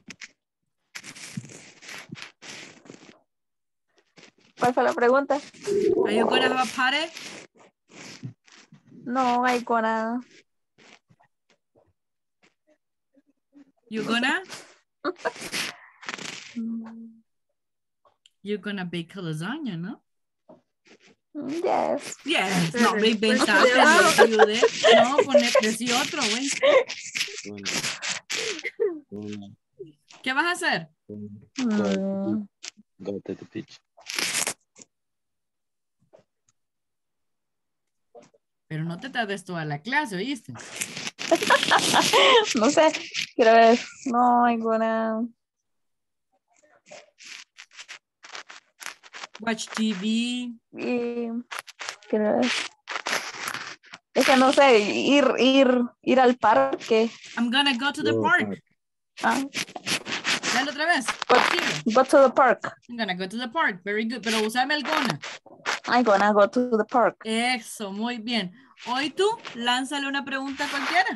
[SPEAKER 8] ¿Cuál fue la pregunta?
[SPEAKER 1] Are you gonna have a party?
[SPEAKER 8] No, hay gonna.
[SPEAKER 1] You gonna? You're gonna bake a lasagna, ¿no?
[SPEAKER 8] Yes.
[SPEAKER 1] Yes. No, me inventaste. No te ayudé. No, ponete sí otro, güey. ¿Qué vas a hacer?
[SPEAKER 8] Mm,
[SPEAKER 3] Go to the beach.
[SPEAKER 1] Pero no te tardes toda la clase, ¿oíste?
[SPEAKER 8] no sé, quiero ver. No, hay gonna.
[SPEAKER 1] Watch T V.
[SPEAKER 8] Y, quiero ver. Es que no sé, ir, ir, ir al parque.
[SPEAKER 1] I'm gonna go to the
[SPEAKER 10] Oh,
[SPEAKER 1] park.
[SPEAKER 8] Ah,
[SPEAKER 1] Dale otra vez. Sigue.
[SPEAKER 8] go to the park.
[SPEAKER 1] I'm gonna go to the park. Very good. Pero usame el gonna.
[SPEAKER 8] I'm gonna go to the park.
[SPEAKER 1] Eso, muy bien. Hoy tú, lánzale una pregunta a cualquiera.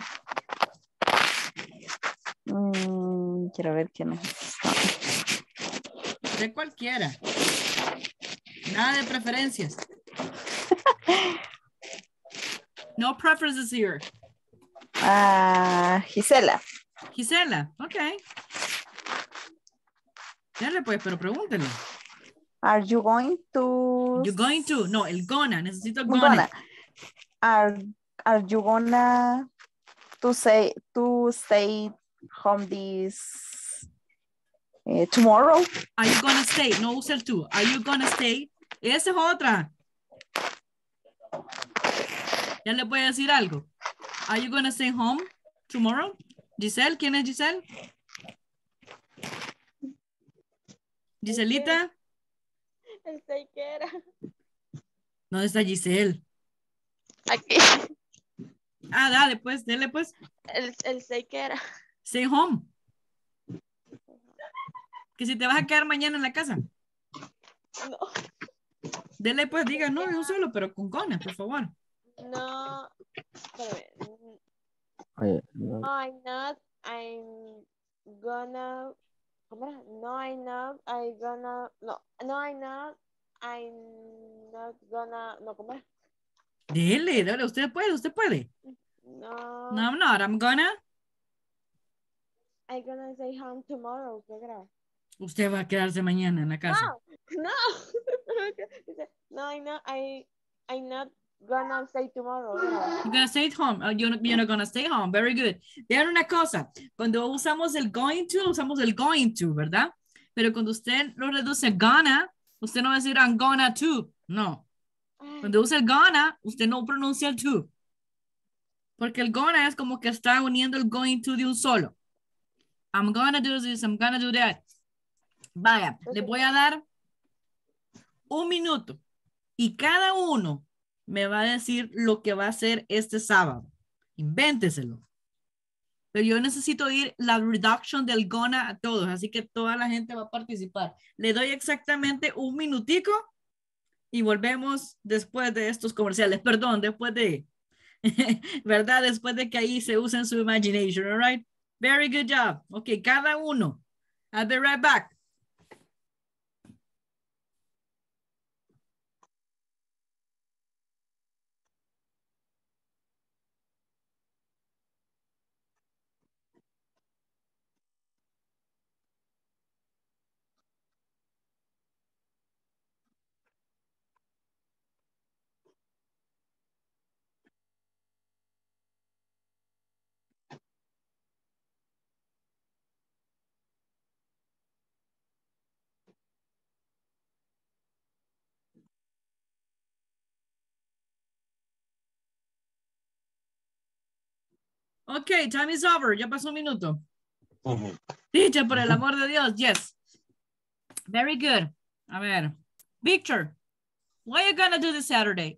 [SPEAKER 8] Mm, quiero ver quién es.
[SPEAKER 1] De cualquiera. Nada de preferencias. No preferences here.
[SPEAKER 8] Ah, Gisela.
[SPEAKER 1] Gisela, ok. Dale pues, pero pregúntale.
[SPEAKER 8] Are you going to?
[SPEAKER 1] You going to? No, el gonna. Necesito gonna.
[SPEAKER 8] Gonna. Are Are you gonna to say to stay home this eh, tomorrow?
[SPEAKER 1] Are you gonna stay? No usa el tú. Are you gonna stay? Esa es otra. Ya le voy a decir algo. Are you gonna stay home tomorrow? Giselle, ¿quién es Giselle? Giselita.
[SPEAKER 11] El sequera.
[SPEAKER 1] ¿Dónde está Giselle?
[SPEAKER 11] Aquí.
[SPEAKER 1] Ah, dale pues, dale pues.
[SPEAKER 11] El, el sequera.
[SPEAKER 1] Stay home. Que si te vas a quedar mañana en la casa.
[SPEAKER 11] No.
[SPEAKER 1] Dele pues, diga, no, yo solo, pero con gonna, por favor.
[SPEAKER 11] No. Espérame.
[SPEAKER 9] Oye,
[SPEAKER 11] No, I'm not. I'm gonna. ¿Cómo era? No, I'm not. I'm gonna. No, no, I'm not. I'm not gonna. No, ¿cómo era?
[SPEAKER 1] Dele, dale, usted puede, usted puede.
[SPEAKER 11] No.
[SPEAKER 1] No, I'm not, I'm gonna.
[SPEAKER 11] I'm gonna stay home tomorrow. ¿Qué era?
[SPEAKER 1] Usted va a quedarse mañana en la casa.
[SPEAKER 11] No, no. No, I'm not. I, I'm not gonna stay tomorrow. ¿Era?
[SPEAKER 1] You're gonna stay at home. Oh, you're, not, you're not gonna stay home. Very good. Vean una cosa. Cuando usamos el going to, usamos el going to, ¿verdad? Pero cuando usted lo reduce gonna, usted no va a decir I'm gonna to. No. Cuando usa el gonna, usted no pronuncia el to. Porque el gonna es como que está uniendo el going to de un solo. I'm gonna do this, I'm gonna do that. Vaya, le voy a dar un minuto. Y cada uno me va a decir lo que va a hacer este sábado. Invénteselo. Pero yo necesito ir la reduction del gonna a todos, así que toda la gente va a participar. Le doy exactamente un minutico y volvemos después de estos comerciales. Perdón, después de, ¿verdad? Después de que ahí se usen su imagination, all right? Very good job. Ok, cada uno. I'll be right back. Ok, time is over. Ya pasó un minuto.
[SPEAKER 3] Uh-huh.
[SPEAKER 1] Dicha, por el amor de Dios. Yes. Very good. A ver. Victor, what are you gonna do this Saturday?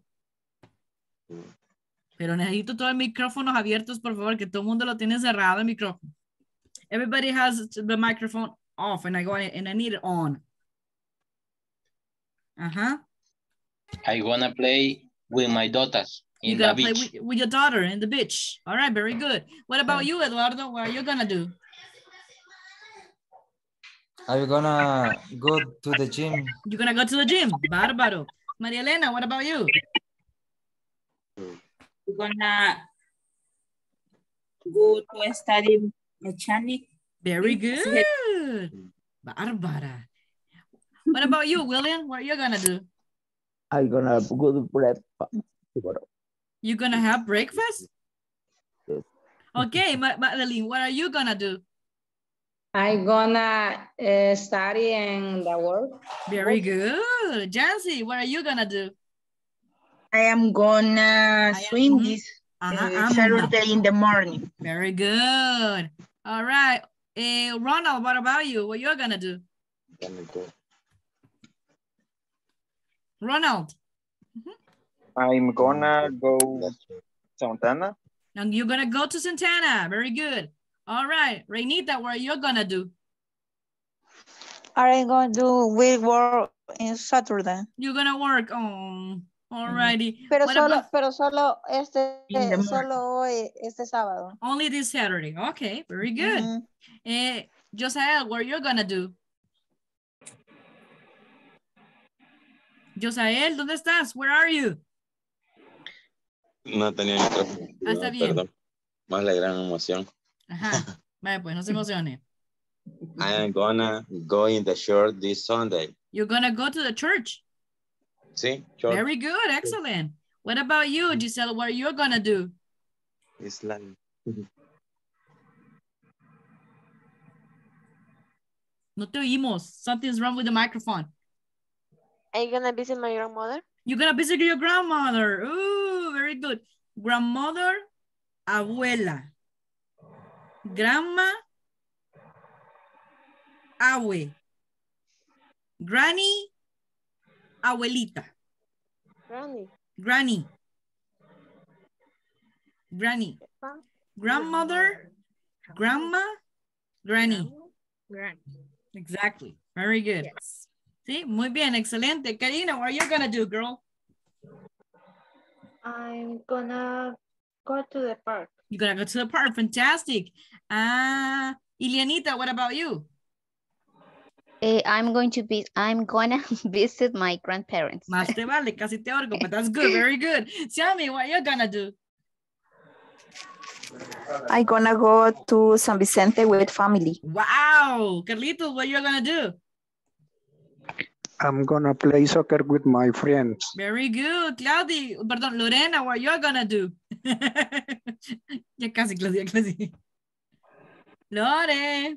[SPEAKER 1] Pero necesito todos los micrófonos abiertos, por favor, que todo el mundo lo tiene cerrado el micrófono. Everybody has the microphone off and I go and I need it on. Uh-huh.
[SPEAKER 7] I wanna play with my daughters in
[SPEAKER 1] You
[SPEAKER 7] the
[SPEAKER 1] gotta play
[SPEAKER 7] beach.
[SPEAKER 1] with, with your daughter in the beach. All right, very good. What about you, Eduardo? What are you gonna do?
[SPEAKER 9] I'm gonna go to the gym.
[SPEAKER 1] You're gonna go to the gym. Bárbaro. María Elena, what about you?
[SPEAKER 2] We're gonna go to study mechanic.
[SPEAKER 1] Very good. Bárbara. What about you, William? What are you gonna do?
[SPEAKER 15] I'm gonna have good breakfast tomorrow.
[SPEAKER 1] You gonna have breakfast?
[SPEAKER 15] Yes.
[SPEAKER 1] Okay, Ma Madeline, what are you gonna do?
[SPEAKER 16] I'm gonna uh, study in the work.
[SPEAKER 1] Very good. Jancy, what are you gonna do?
[SPEAKER 6] I am gonna swim this
[SPEAKER 1] Uh-huh,
[SPEAKER 6] uh,
[SPEAKER 1] amba.
[SPEAKER 6] Saturday in the morning.
[SPEAKER 1] Very good. All right. Uh, Ronald, what about you? What you're gonna do? Ronald.
[SPEAKER 17] I'm gonna go Santana.
[SPEAKER 1] And you're gonna go to Santana. Very good. All right. Reynita, what are you gonna do?
[SPEAKER 8] I'm going to do we work in Saturday.
[SPEAKER 1] You're gonna work on. All righty.
[SPEAKER 5] Pero
[SPEAKER 1] What
[SPEAKER 5] solo,
[SPEAKER 1] about-
[SPEAKER 5] pero solo este,
[SPEAKER 1] In the
[SPEAKER 5] solo hoy, este sábado.
[SPEAKER 1] Only this Saturday. Okay, very good.
[SPEAKER 5] Mhm.
[SPEAKER 1] Eh, Josiah, what are you gonna do? Josael, ¿dónde estás? Where are you?
[SPEAKER 3] No tenía micrófono.
[SPEAKER 1] Ah, está bien.
[SPEAKER 3] Perdón. Más la gran emoción.
[SPEAKER 1] Ajá. Vale, pues no se emocione.
[SPEAKER 3] I am gonna go in the church this Sunday.
[SPEAKER 1] You're gonna go to the church.
[SPEAKER 3] Sí, church.
[SPEAKER 1] Very good, excellent. What about you, Giselle? What are you gonna do?
[SPEAKER 3] Islam.
[SPEAKER 1] No te oímos. Something's wrong with the microphone.
[SPEAKER 11] Are you gonna visit my grandmother?
[SPEAKER 1] You're gonna visit your grandmother. Ooh, very good. Grandmother, abuela. Grandma, abue. Granny, abuelita.
[SPEAKER 11] Granny.
[SPEAKER 1] Granny. Granny. Grandmother, grandma, granny.
[SPEAKER 11] Granny.
[SPEAKER 1] Exactly. Very good. Sí, muy bien, excelente. Karina, what are you gonna do, girl?
[SPEAKER 11] I'm gonna go to the park.
[SPEAKER 1] You're gonna go to the park. Fantastic. Ah, Ilianita, what about you?
[SPEAKER 5] Eh, I'm going to be, I'm gonna visit my grandparents.
[SPEAKER 1] Más te vale, casi te orgo, but that's good, very good. Xiaomi, what are you gonna do?
[SPEAKER 8] I'm gonna go to San Vicente with family.
[SPEAKER 1] Wow, Carlitos, what are you gonna do?
[SPEAKER 4] I'm gonna play soccer with my friends.
[SPEAKER 1] Very good. Claudia, perdón, Lorena, what are you gonna do? Ya casi, Claudia, casi. Lore.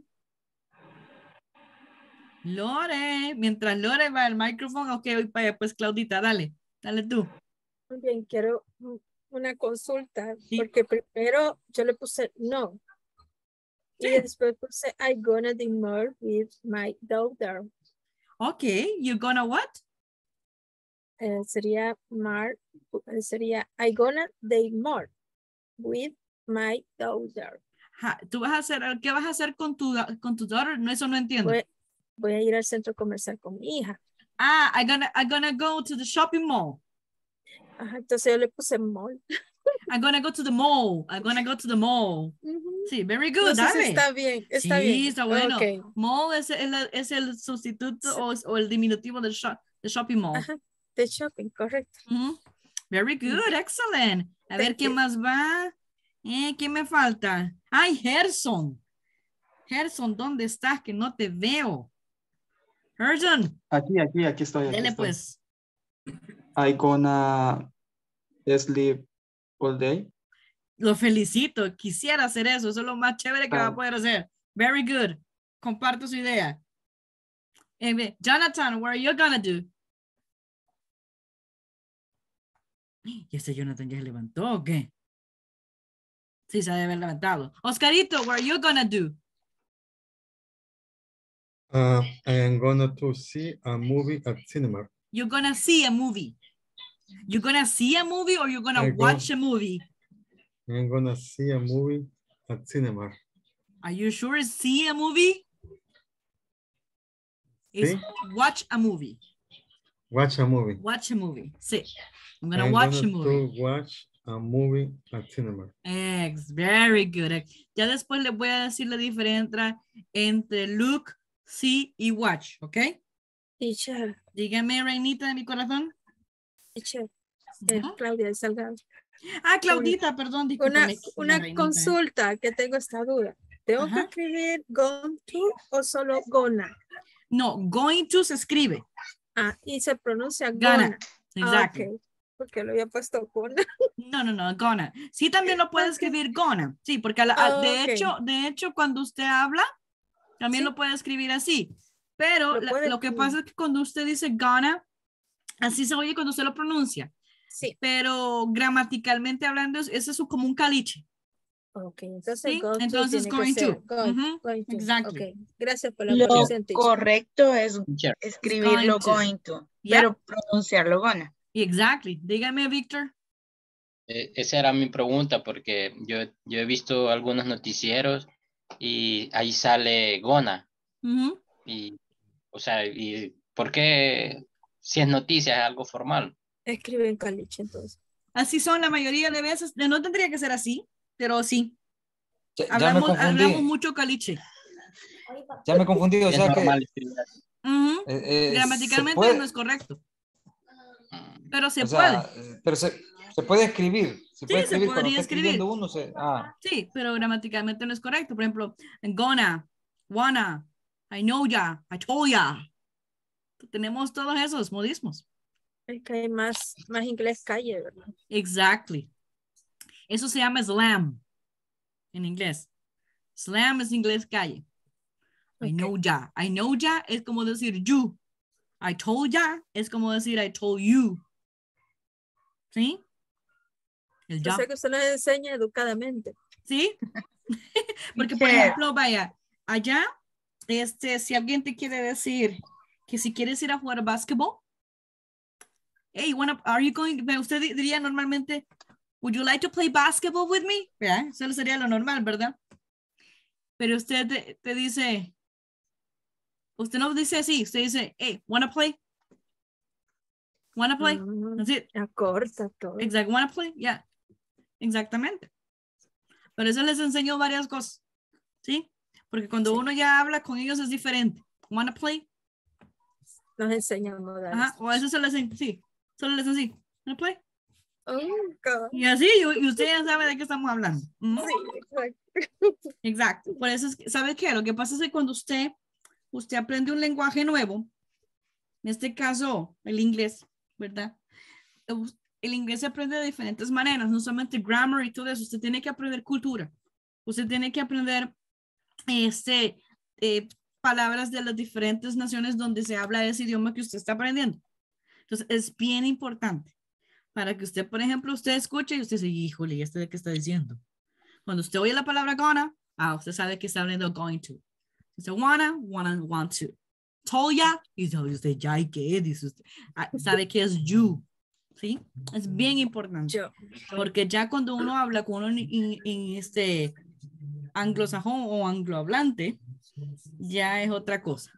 [SPEAKER 1] Lore. Mientras Lore va al micrófono, ok, hoy para pues Claudita, dale. Dale tú.
[SPEAKER 18] Muy bien, quiero una consulta, porque primero yo le puse no. Y después puse I'm gonna dinner with my daughter.
[SPEAKER 1] Okay, you gonna what?
[SPEAKER 18] eh, sería mar, eh, sería I gonna date more with my daughter.
[SPEAKER 1] Ja, tú vas a hacer, ¿qué vas a hacer con tu, con tu daughter? No, eso no entiendo.
[SPEAKER 18] Voy, voy a ir al centro comercial con mi hija.
[SPEAKER 1] Ah, I'm gonna, I'm gonna go to the shopping mall.
[SPEAKER 18] Ajá, entonces yo le puse mall.
[SPEAKER 1] I'm gonna go to the mall. I'm gonna go to the mall.
[SPEAKER 18] Uh-huh.
[SPEAKER 1] Sí, very good.
[SPEAKER 18] No sé si
[SPEAKER 1] dale.
[SPEAKER 18] está bien, está
[SPEAKER 1] sí,
[SPEAKER 18] bien.
[SPEAKER 1] está bueno.
[SPEAKER 18] Okay.
[SPEAKER 1] Mall es el, es el sustituto o, o el diminutivo del shop, de shopping mall.
[SPEAKER 18] Ajá, de shopping, correcto.
[SPEAKER 1] Uh-huh. Very good, excellent. A
[SPEAKER 18] Thank
[SPEAKER 1] ver, ¿quién
[SPEAKER 18] you.
[SPEAKER 1] más va? Eh, ¿Quién me falta? Ay, Gerson. Gerson, ¿dónde estás? Que no te veo. Gerson.
[SPEAKER 19] Aquí, aquí, aquí estoy. Aquí
[SPEAKER 1] Dele
[SPEAKER 19] estoy.
[SPEAKER 1] pues.
[SPEAKER 19] I gonna sleep all day.
[SPEAKER 1] Lo felicito. Quisiera hacer eso. Eso es lo más chévere que va a poder hacer. Very good. Comparto su idea. Eh, Jonathan, what are you gonna do? ¿Y ese Jonathan ya se levantó o qué? Sí, se debe haber levantado. Oscarito, what are you gonna do?
[SPEAKER 10] Uh, I am gonna to see a movie at cinema.
[SPEAKER 1] You're gonna see a movie. You're gonna see a movie or you're gonna
[SPEAKER 10] I go-
[SPEAKER 1] watch a movie?
[SPEAKER 10] I'm gonna see a movie at cinema.
[SPEAKER 1] Are you sure it's see a movie? It's
[SPEAKER 10] Sí.
[SPEAKER 1] watch a movie.
[SPEAKER 10] Watch a movie.
[SPEAKER 1] Watch a movie. Sí. I'm gonna
[SPEAKER 10] I'm
[SPEAKER 1] watch
[SPEAKER 10] gonna
[SPEAKER 1] a movie.
[SPEAKER 10] to watch a movie at cinema.
[SPEAKER 1] Ex, very good. Ya después les voy a decir la diferencia entre look, see y watch, ¿ok?
[SPEAKER 18] Teacher,
[SPEAKER 1] Dígame, reinita de mi corazón.
[SPEAKER 18] teacher, eh,
[SPEAKER 1] Ujú.
[SPEAKER 18] Claudia de Salgado.
[SPEAKER 1] Ah, Claudita, perdón,
[SPEAKER 18] Una,
[SPEAKER 1] discúlpame.
[SPEAKER 18] una
[SPEAKER 1] reinita.
[SPEAKER 18] consulta que tengo esta duda. ¿Tengo
[SPEAKER 1] Ajá.
[SPEAKER 18] que escribir going to o solo gonna?
[SPEAKER 1] No, going to se escribe.
[SPEAKER 18] Ah, y se pronuncia
[SPEAKER 1] Gonna.
[SPEAKER 18] gonna.
[SPEAKER 1] Exacto.
[SPEAKER 18] Ah, ok. Porque lo había puesto gonna.
[SPEAKER 1] No, no, no, gonna. Sí, también lo puede escribir gonna. Sí, porque a la-
[SPEAKER 18] Ah,
[SPEAKER 1] a- de
[SPEAKER 18] ok.
[SPEAKER 1] hecho, de hecho, cuando usted habla, también
[SPEAKER 18] Sí.
[SPEAKER 1] lo puede escribir así. Pero
[SPEAKER 18] Lo
[SPEAKER 1] la-
[SPEAKER 18] puede
[SPEAKER 1] lo que
[SPEAKER 18] escribir.
[SPEAKER 1] pasa es que cuando usted dice gonna, así se oye cuando usted lo pronuncia.
[SPEAKER 18] Sí.
[SPEAKER 1] Pero gramaticalmente hablando, es- eso es como un caliche.
[SPEAKER 18] Ok, entonces
[SPEAKER 1] Sí,
[SPEAKER 18] go to
[SPEAKER 1] entonces
[SPEAKER 18] tiene que
[SPEAKER 1] going
[SPEAKER 18] ser
[SPEAKER 1] to.
[SPEAKER 18] going,
[SPEAKER 1] Ujú,
[SPEAKER 18] going to.
[SPEAKER 1] exactly.
[SPEAKER 18] Ok, gracias por la
[SPEAKER 6] Lo
[SPEAKER 18] corrección, teacher.
[SPEAKER 6] correcto es
[SPEAKER 7] Teacher.
[SPEAKER 6] escribirlo
[SPEAKER 1] Going to.
[SPEAKER 6] going to,
[SPEAKER 1] Yeah.
[SPEAKER 6] pero pronunciarlo gonna.
[SPEAKER 1] Exactly. Dígame, Víctor.
[SPEAKER 7] Eh, esa era mi pregunta porque yo, yo he visto algunos noticieros y ahí sale Gona.
[SPEAKER 1] Ujú.
[SPEAKER 7] Y, o sea, y ¿por qué si es noticia es algo formal?
[SPEAKER 18] Escribe en caliche entonces.
[SPEAKER 1] Así son la mayoría de veces. No tendría que ser así, pero sí.
[SPEAKER 9] Ya, ya me
[SPEAKER 1] Hablamos, hablamos
[SPEAKER 9] confundí.
[SPEAKER 1] mucho caliche.
[SPEAKER 9] Ya me confundí. O
[SPEAKER 7] Es
[SPEAKER 9] sea que
[SPEAKER 7] normal escribir así.
[SPEAKER 1] Ujú.
[SPEAKER 9] eh, eh, se
[SPEAKER 1] Gramaticalmente
[SPEAKER 9] puede,
[SPEAKER 1] no es correcto. Pero se
[SPEAKER 9] o sea,
[SPEAKER 1] puede.
[SPEAKER 9] eh, pero se, se puede escribir. Se
[SPEAKER 1] Sí,
[SPEAKER 9] puede
[SPEAKER 1] se
[SPEAKER 9] escribir cuando
[SPEAKER 1] podría
[SPEAKER 9] está
[SPEAKER 1] escribir.
[SPEAKER 9] escribiendo uno. Se, ah,
[SPEAKER 1] Sí, pero gramaticalmente no es correcto. Por ejemplo, gonna, wanna, I know ya, I told ya. Tenemos todos esos modismos.
[SPEAKER 18] Es que hay más, más inglés calle, ¿verdad?
[SPEAKER 1] Exactly. Eso se llama slam en inglés. Slam es inglés calle. I know ya. I know ya es como decir you. I told ya es como decir I told you. ¿Sí? El
[SPEAKER 18] Yo
[SPEAKER 1] ya.
[SPEAKER 18] sé que usted nos enseña educadamente.
[SPEAKER 1] ¿Sí? Porque, por
[SPEAKER 6] Teacher.
[SPEAKER 1] ejemplo, vaya, allá, este, si alguien te quiere decir que si quieres ir a jugar básquetbol, hey, wanna, are you going, usted diría normalmente, would you like to play basketball with me? ¿Verdad? Eso sería lo normal, ¿verdad? Pero usted te, te dice, usted no dice así, usted dice, hey, wanna play? Wanna play?
[SPEAKER 18] Mm,
[SPEAKER 1] That's it.
[SPEAKER 18] acorta todo.
[SPEAKER 1] Exacto, wanna play? Yeah. Exactamente. Por eso les enseño varias cosas, ¿sí? Porque cuando
[SPEAKER 18] Sí.
[SPEAKER 1] uno ya habla con ellos es diferente. Wanna play?
[SPEAKER 18] Nos enseñan modales.
[SPEAKER 1] Ajá, o a veces se les enseña, sí, solo les enseña, wanna play?
[SPEAKER 18] Oh, God.
[SPEAKER 1] Y así, y, y usted ya sabe de qué estamos hablando. Ujú.
[SPEAKER 18] Sí, exacto.
[SPEAKER 1] Exacto. Por eso es que, ¿sabe qué? Lo que pasa es que cuando usted, usted aprende un lenguaje nuevo, en este caso, el inglés, ¿verdad? El inglés se aprende de diferentes maneras, no solamente grammar y todo eso, usted tiene que aprender cultura, usted tiene que aprender este, eh, palabras de las diferentes naciones donde se habla ese idioma que usted está aprendiendo. Entonces, es bien importante para que usted, por ejemplo, usted escuche y usted dice, híjole, ¿y este de qué está diciendo? Cuando usted oye la palabra gonna, ah, usted sabe que está hablando going to. Usted wanna, wanna, want to. told ya, y dice usted, ya, ¿y qué? Dice usted, ah, sabe que es you, ¿sí? Es bien importante, porque ya cuando uno habla con uno en, en- en este anglosajón o anglohablante, ya es otra cosa.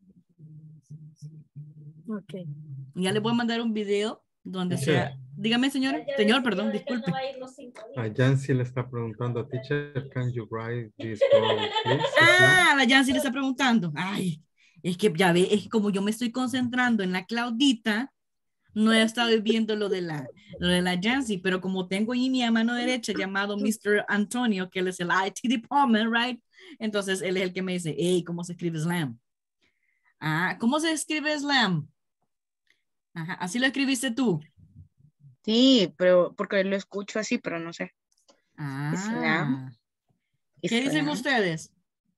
[SPEAKER 18] Ok.
[SPEAKER 1] Ya le voy a mandar un video donde
[SPEAKER 10] Sí.
[SPEAKER 1] sea, dígame señora, señor, perdón, disculpe.
[SPEAKER 10] A Jancy le está preguntando, teacher, can you write this word, please?
[SPEAKER 1] Ah, la Yancy le está preguntando. Ay, es que ya ve, es que como yo me estoy concentrando en la Claudita, no he estado viendo lo de la, lo de la Yancy, pero como tengo ahí mi mano derecha llamado mister Antonio, que él es el I T department, right? Entonces él es el que me dice, hey, ¿cómo se escribe slam? Ah, ¿cómo se escribe slam? Ajá, así lo escribiste tú.
[SPEAKER 6] Sí, pero porque lo escucho así, pero no sé.
[SPEAKER 1] Ah.
[SPEAKER 6] Islam.
[SPEAKER 1] ¿Qué dicen
[SPEAKER 6] Islam.
[SPEAKER 1] ustedes?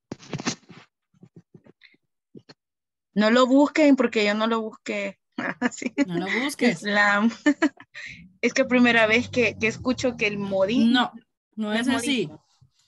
[SPEAKER 6] No lo busquen porque yo no lo busqué. Sí.
[SPEAKER 1] No lo busques.
[SPEAKER 6] Islam. Es que primera vez que, que escucho que el modismo.
[SPEAKER 1] No, no es así.
[SPEAKER 6] modismo.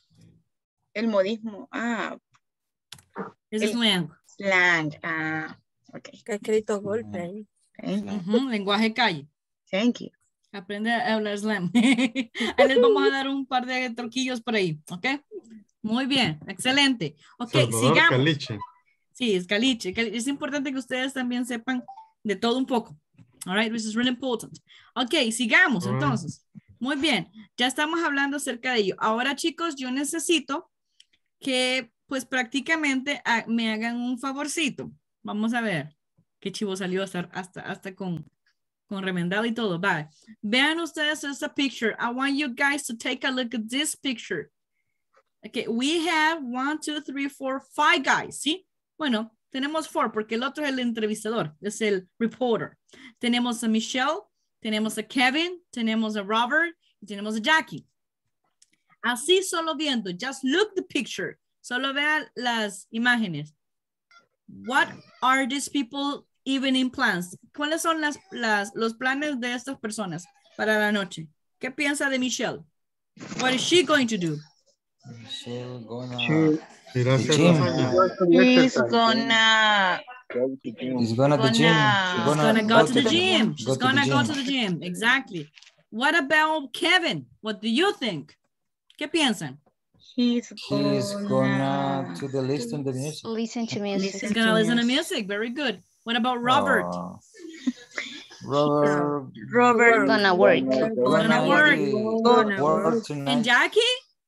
[SPEAKER 6] El modismo. Ah.
[SPEAKER 1] Es
[SPEAKER 6] el
[SPEAKER 1] slang.
[SPEAKER 6] Slang. Ah, ok.
[SPEAKER 18] Que ha escrito golpe ahí.
[SPEAKER 6] Thank you.
[SPEAKER 1] Ujú, lenguaje calle.
[SPEAKER 6] Thank you.
[SPEAKER 1] Aprende a hablar slam. Ahí les vamos a dar un par de troquillos por ahí, ¿ok? Muy bien, excelente. Ok,
[SPEAKER 10] Salvador
[SPEAKER 1] sigamos.
[SPEAKER 10] Caliche.
[SPEAKER 1] Sí, es caliche. Cali- Es importante que ustedes también sepan de todo un poco. All right, this is really important. Ok, sigamos
[SPEAKER 10] All right.
[SPEAKER 1] entonces. Muy bien, ya estamos hablando acerca de ello. Ahora, chicos, yo necesito que, pues, prácticamente ah, me hagan un favorcito. Vamos a ver. Qué chivo salió hasta, hasta, hasta con, con remendado y todo. Vale. Vean ustedes esta picture. I want you guys to take a look at this picture. Okay, we have one, two, three, four, five guys, ¿sí? Bueno, tenemos four porque el otro es el entrevistador, es el reporter. Tenemos a Michelle, tenemos a Kevin, tenemos a Robert y tenemos a Jackie. Así solo viendo, just look the picture. Solo vean las imágenes. What are these people even in plans? ¿Cuáles son las, las, los planes de estas personas para la noche? ¿Qué piensa de Michelle? What is she going to do?
[SPEAKER 9] Michelle gonna
[SPEAKER 4] She,
[SPEAKER 10] Ir a
[SPEAKER 9] the
[SPEAKER 10] hacer
[SPEAKER 9] gym.
[SPEAKER 10] la-
[SPEAKER 6] He's gonna.
[SPEAKER 9] He's gonna the gym.
[SPEAKER 6] Gonna-
[SPEAKER 9] She's
[SPEAKER 1] She's gonna go to the gym. She's
[SPEAKER 9] Go to the
[SPEAKER 1] gonna go
[SPEAKER 9] gym.
[SPEAKER 1] to the gym. Exactly. What about Kevin? What do you think? ¿Qué piensan?
[SPEAKER 6] He's
[SPEAKER 9] He's gonna to the listen the music.
[SPEAKER 5] Listen to music.
[SPEAKER 1] He's gonna listen to music. Very good. What about Robert?
[SPEAKER 9] Oh. Robert
[SPEAKER 6] Robert.
[SPEAKER 5] Gonna work.
[SPEAKER 1] Gonna work.
[SPEAKER 18] Gonna
[SPEAKER 9] work
[SPEAKER 18] work.
[SPEAKER 1] And
[SPEAKER 9] tonight.
[SPEAKER 1] Jackie?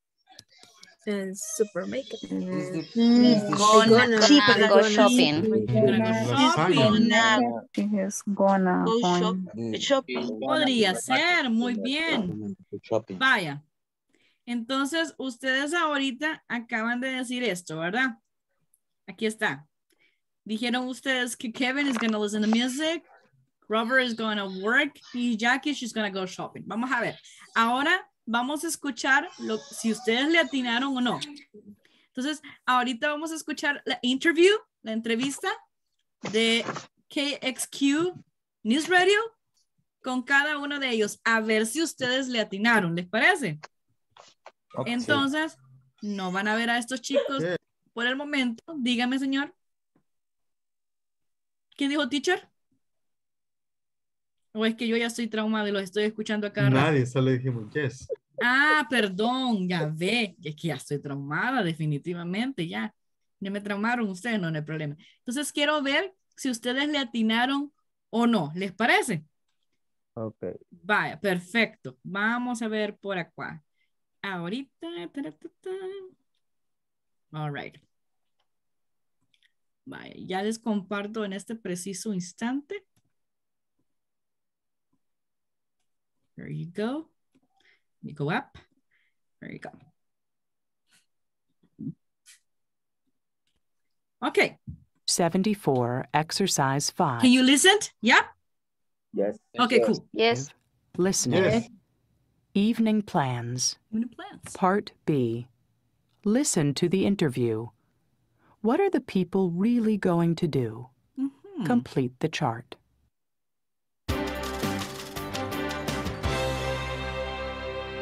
[SPEAKER 18] And super makeup.
[SPEAKER 9] Is the,
[SPEAKER 6] He's
[SPEAKER 9] is the
[SPEAKER 6] gonna
[SPEAKER 5] Cheap and go
[SPEAKER 18] gonna-
[SPEAKER 5] shopping.
[SPEAKER 1] Gonna go shopping.
[SPEAKER 6] Gonna
[SPEAKER 8] He's gonna
[SPEAKER 6] go
[SPEAKER 8] going-
[SPEAKER 6] shop,
[SPEAKER 9] the-
[SPEAKER 6] shopping.
[SPEAKER 1] Podría ser. Muy bien.
[SPEAKER 3] Shopping.
[SPEAKER 1] Vaya. Entonces, ustedes ahorita acaban de decir esto, ¿verdad? Aquí está. Dijeron ustedes que Kevin is going to listen to music, Robert is going to work, y Jackie, she's going to go shopping. Vamos a ver. Ahora vamos a escuchar lo, si ustedes le atinaron o no. Entonces, ahorita vamos a escuchar la interview, la entrevista de K X Q News Radio con cada uno de ellos, a ver si ustedes le atinaron. ¿Les parece?
[SPEAKER 9] okay.
[SPEAKER 1] Entonces, no van a ver a estos chicos
[SPEAKER 10] Sí.
[SPEAKER 1] por el momento. Dígame, señor. ¿Qué dijo, teacher? ¿O es que yo ya estoy traumado y los estoy escuchando a cada rato?
[SPEAKER 10] Nadie, solo dijimos yes.
[SPEAKER 1] Ah, perdón, ya ve. Es que ya estoy traumada, definitivamente, ya. Ya me traumaron ustedes, no, no hay problema. Entonces, quiero ver si ustedes le atinaron o no. ¿Les parece?
[SPEAKER 15] Okay.
[SPEAKER 1] Vaya, perfecto. Vamos a ver por acá. Ahorita. taratata. All right. Vaya, ya les comparto en este preciso instante. There you go. You go up. There you go. Okay.
[SPEAKER 12] seventy-four, exercise five.
[SPEAKER 1] Can you listen? Yeah?
[SPEAKER 15] Yes.
[SPEAKER 1] Okay, cool.
[SPEAKER 5] Yes.
[SPEAKER 12] Listening.
[SPEAKER 10] Yes.
[SPEAKER 12] Evening plans.
[SPEAKER 1] Evening plans.
[SPEAKER 12] Part B. Listen to the interview. What are the people really going to do?
[SPEAKER 1] Mhm.
[SPEAKER 12] Complete the chart.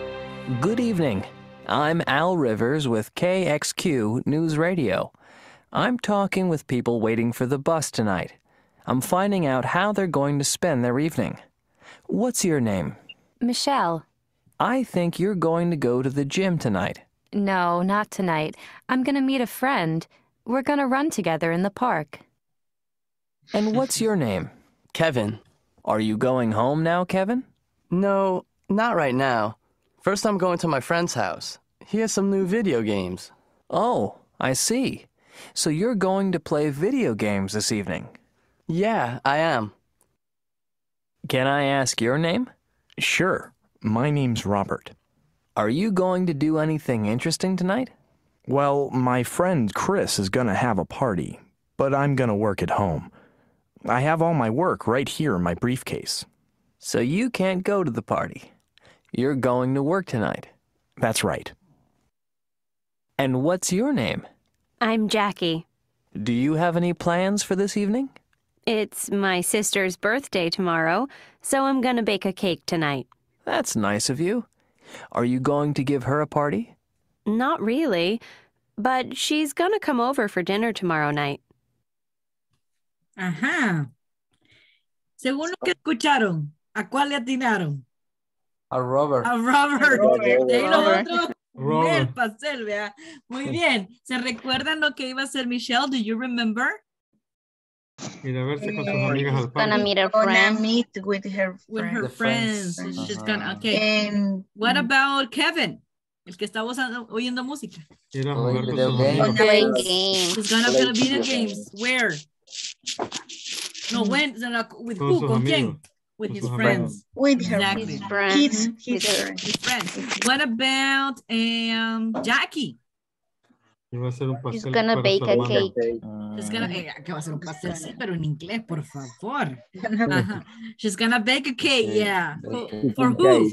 [SPEAKER 20] Good evening. I'm Al Rivers with K X Q News Radio. I'm talking with people waiting for the bus tonight. I'm finding out how they're going to spend their evening. What's your name?
[SPEAKER 21] Michelle.
[SPEAKER 20] I think you're going to go to the gym tonight.
[SPEAKER 21] No, not tonight. I'm going to meet a friend. We're going to run together in the park.
[SPEAKER 20] And what's your name?
[SPEAKER 22] Kevin.
[SPEAKER 20] Are you going home now, Kevin?
[SPEAKER 22] No, not right now. First, I'm going to my friend's house. He has some new video games.
[SPEAKER 20] Oh, I see. So you're going to play video games this evening?
[SPEAKER 22] Yeah, I am.
[SPEAKER 20] Can I ask your name?
[SPEAKER 14] Sure. My name's Robert.
[SPEAKER 20] Are you going to do anything interesting tonight?
[SPEAKER 14] Well, my friend Chris is going to have a party, but I'm going to work at home. I have all my work right here in my briefcase.
[SPEAKER 20] So you can't go to the party. You're going to work tonight.
[SPEAKER 14] That's right.
[SPEAKER 20] And what's your name?
[SPEAKER 21] I'm Jackie.
[SPEAKER 20] Do you have any plans for this evening?
[SPEAKER 21] It's my sister's birthday tomorrow, so I'm going to bake a cake tonight.
[SPEAKER 20] That's nice of you. Are you going to give her a party?
[SPEAKER 21] Not really, but she's going to come over for dinner tomorrow night.
[SPEAKER 1] Ajá. Según lo que escucharon, ¿a cuál le atinaron?
[SPEAKER 9] A Robert.
[SPEAKER 1] A Robert.
[SPEAKER 9] Robert.
[SPEAKER 1] De ahí los
[SPEAKER 9] Robert.
[SPEAKER 1] otros,
[SPEAKER 9] Robert.
[SPEAKER 1] el pastel, vea. Muy bien. ¿Se recuerdan lo que iba a hacer Michelle? Do you remember?
[SPEAKER 10] Ir a verse con sus amigas al
[SPEAKER 5] Gonna
[SPEAKER 10] parque.
[SPEAKER 5] meet her
[SPEAKER 6] Gonna
[SPEAKER 5] friend.
[SPEAKER 6] meet with her
[SPEAKER 1] With her
[SPEAKER 6] friend.
[SPEAKER 1] friends.
[SPEAKER 9] friends.
[SPEAKER 1] So she's
[SPEAKER 9] Ajá.
[SPEAKER 1] gonna, okay.
[SPEAKER 6] And
[SPEAKER 1] What about Kevin? El que está usando- oyendo música.
[SPEAKER 10] Ir a
[SPEAKER 9] Play
[SPEAKER 10] jugar con
[SPEAKER 9] video
[SPEAKER 10] sus
[SPEAKER 9] games.
[SPEAKER 10] amigos.
[SPEAKER 5] Play
[SPEAKER 1] Okay.
[SPEAKER 5] games.
[SPEAKER 1] She's gonna
[SPEAKER 15] Play
[SPEAKER 1] play video
[SPEAKER 15] video
[SPEAKER 1] games. Where? No, when? With
[SPEAKER 10] Con
[SPEAKER 1] who?
[SPEAKER 10] sus
[SPEAKER 1] ¿Con quién?
[SPEAKER 10] amigos.
[SPEAKER 1] With
[SPEAKER 10] Con
[SPEAKER 1] his
[SPEAKER 10] sus
[SPEAKER 1] friends.
[SPEAKER 6] with her
[SPEAKER 1] Exactly.
[SPEAKER 5] His friend.
[SPEAKER 6] kids,
[SPEAKER 5] Mhm.
[SPEAKER 6] his
[SPEAKER 5] With her-
[SPEAKER 6] friends.
[SPEAKER 1] His friends. What about um, Jackie?
[SPEAKER 10] Y va a hacer un
[SPEAKER 5] He's
[SPEAKER 10] pastel
[SPEAKER 5] gonna
[SPEAKER 10] para
[SPEAKER 5] bake
[SPEAKER 10] su
[SPEAKER 5] a
[SPEAKER 10] hermana.
[SPEAKER 5] cake.
[SPEAKER 1] She's gonna, eh, ¿qué va a hacer un pastel? Sí, pero en inglés, por favor. Ajá. She's gonna bake a cake, yeah. Who- For who?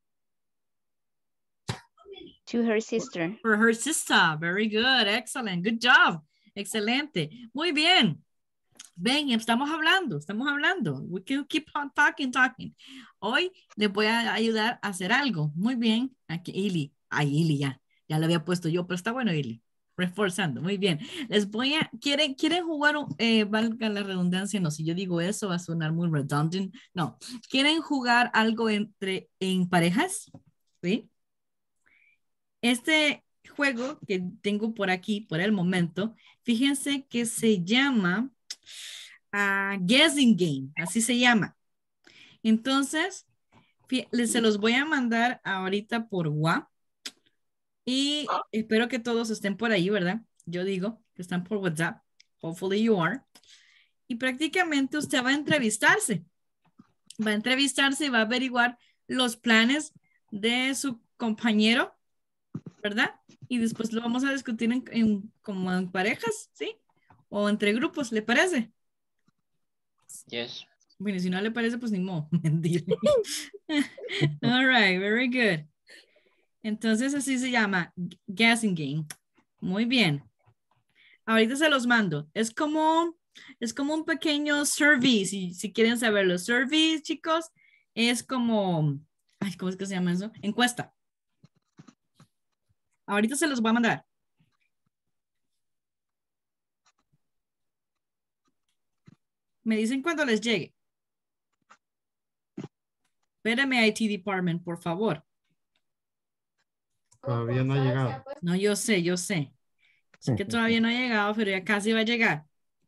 [SPEAKER 5] To her sister.
[SPEAKER 1] For her sister. Very good. Excellent. Good job. Excelente. Muy bien. Ven, estamos hablando, estamos hablando. We can keep on talking, talking. Hoy les voy a ayudar a hacer algo. Muy bien. Aquí, Ili. Ay, Ili, ya. Ya lo había puesto yo, pero está bueno, Ili. Reforzando. Muy bien. Les voy a, ¿quieren, quieren jugar, un- eh, valga la redundancia? No, si yo digo eso va a sonar muy redundant. No. ¿Quieren jugar algo entre, en parejas? ¿Sí? Este juego que tengo por aquí, por el momento, fíjense que se llama ah, Guessing Game, así se llama. Entonces, fí- les- se los voy a mandar ahorita por WhatsApp y espero que todos estén por ahí, ¿verdad? Yo digo que están por WhatsApp. Hopefully you are. Y prácticamente usted va a entrevistarse. Va a entrevistarse y va a averiguar los planes de su compañero, ¿verdad? Y después lo vamos a discutir en, en- como en parejas, ¿sí? O entre grupos, ¿le parece?
[SPEAKER 7] Yes.
[SPEAKER 1] Bueno, si no le parece, pues ni modo. Mentira. All right, very good. Entonces así se llama, Guessing Game. Muy bien. Ahorita se los mando. Es como, es como un pequeño survey, si, si quieren saberlo. Survey, chicos, es como, ay, ¿cómo es que se llama eso? Encuesta. Ahorita se los voy a mandar. Me dicen cuando les llegue. Espérame, I T Department, por favor.
[SPEAKER 10] Todavía no ha llegado.
[SPEAKER 1] No, yo sé, yo sé. Sé que todavía no ha llegado, pero ya casi va a llegar.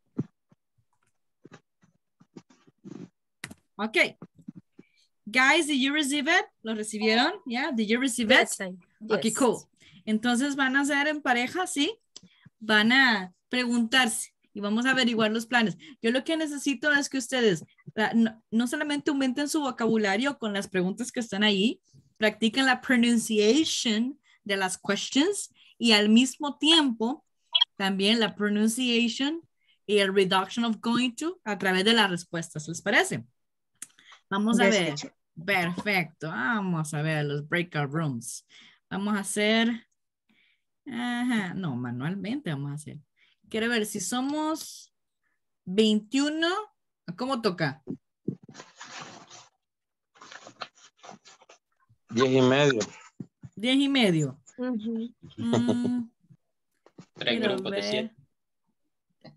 [SPEAKER 1] Ok. Guys, did you receive it? ¿Lo recibieron? Yeah, did you receive it?
[SPEAKER 18] Yes, I-
[SPEAKER 1] Ok,
[SPEAKER 18] yes.
[SPEAKER 1] cool. Entonces van a hacer en pareja, ¿sí? Van a preguntarse y vamos a averiguar los planes. Yo lo que necesito es que ustedes la- no, no solamente aumenten su vocabulario con las preguntas que están ahí, practiquen la pronunciation de las questions y al mismo tiempo también la pronunciation y el reduction of going to a través de las respuestas. ¿Les parece? Vamos a
[SPEAKER 6] Yes,
[SPEAKER 1] ver.
[SPEAKER 6] teacher.
[SPEAKER 1] Perfecto. Vamos a ver los breakout rooms. Vamos a hacer. Ajá, no, manualmente vamos a hacer. Quiero ver si somos veintiuno. ¿Cómo toca?
[SPEAKER 3] Diez y medio.
[SPEAKER 1] Diez y medio.
[SPEAKER 18] Ujú.
[SPEAKER 1] Mm,
[SPEAKER 7] Tres
[SPEAKER 1] quiero
[SPEAKER 7] grupos de
[SPEAKER 1] ver.
[SPEAKER 7] siete.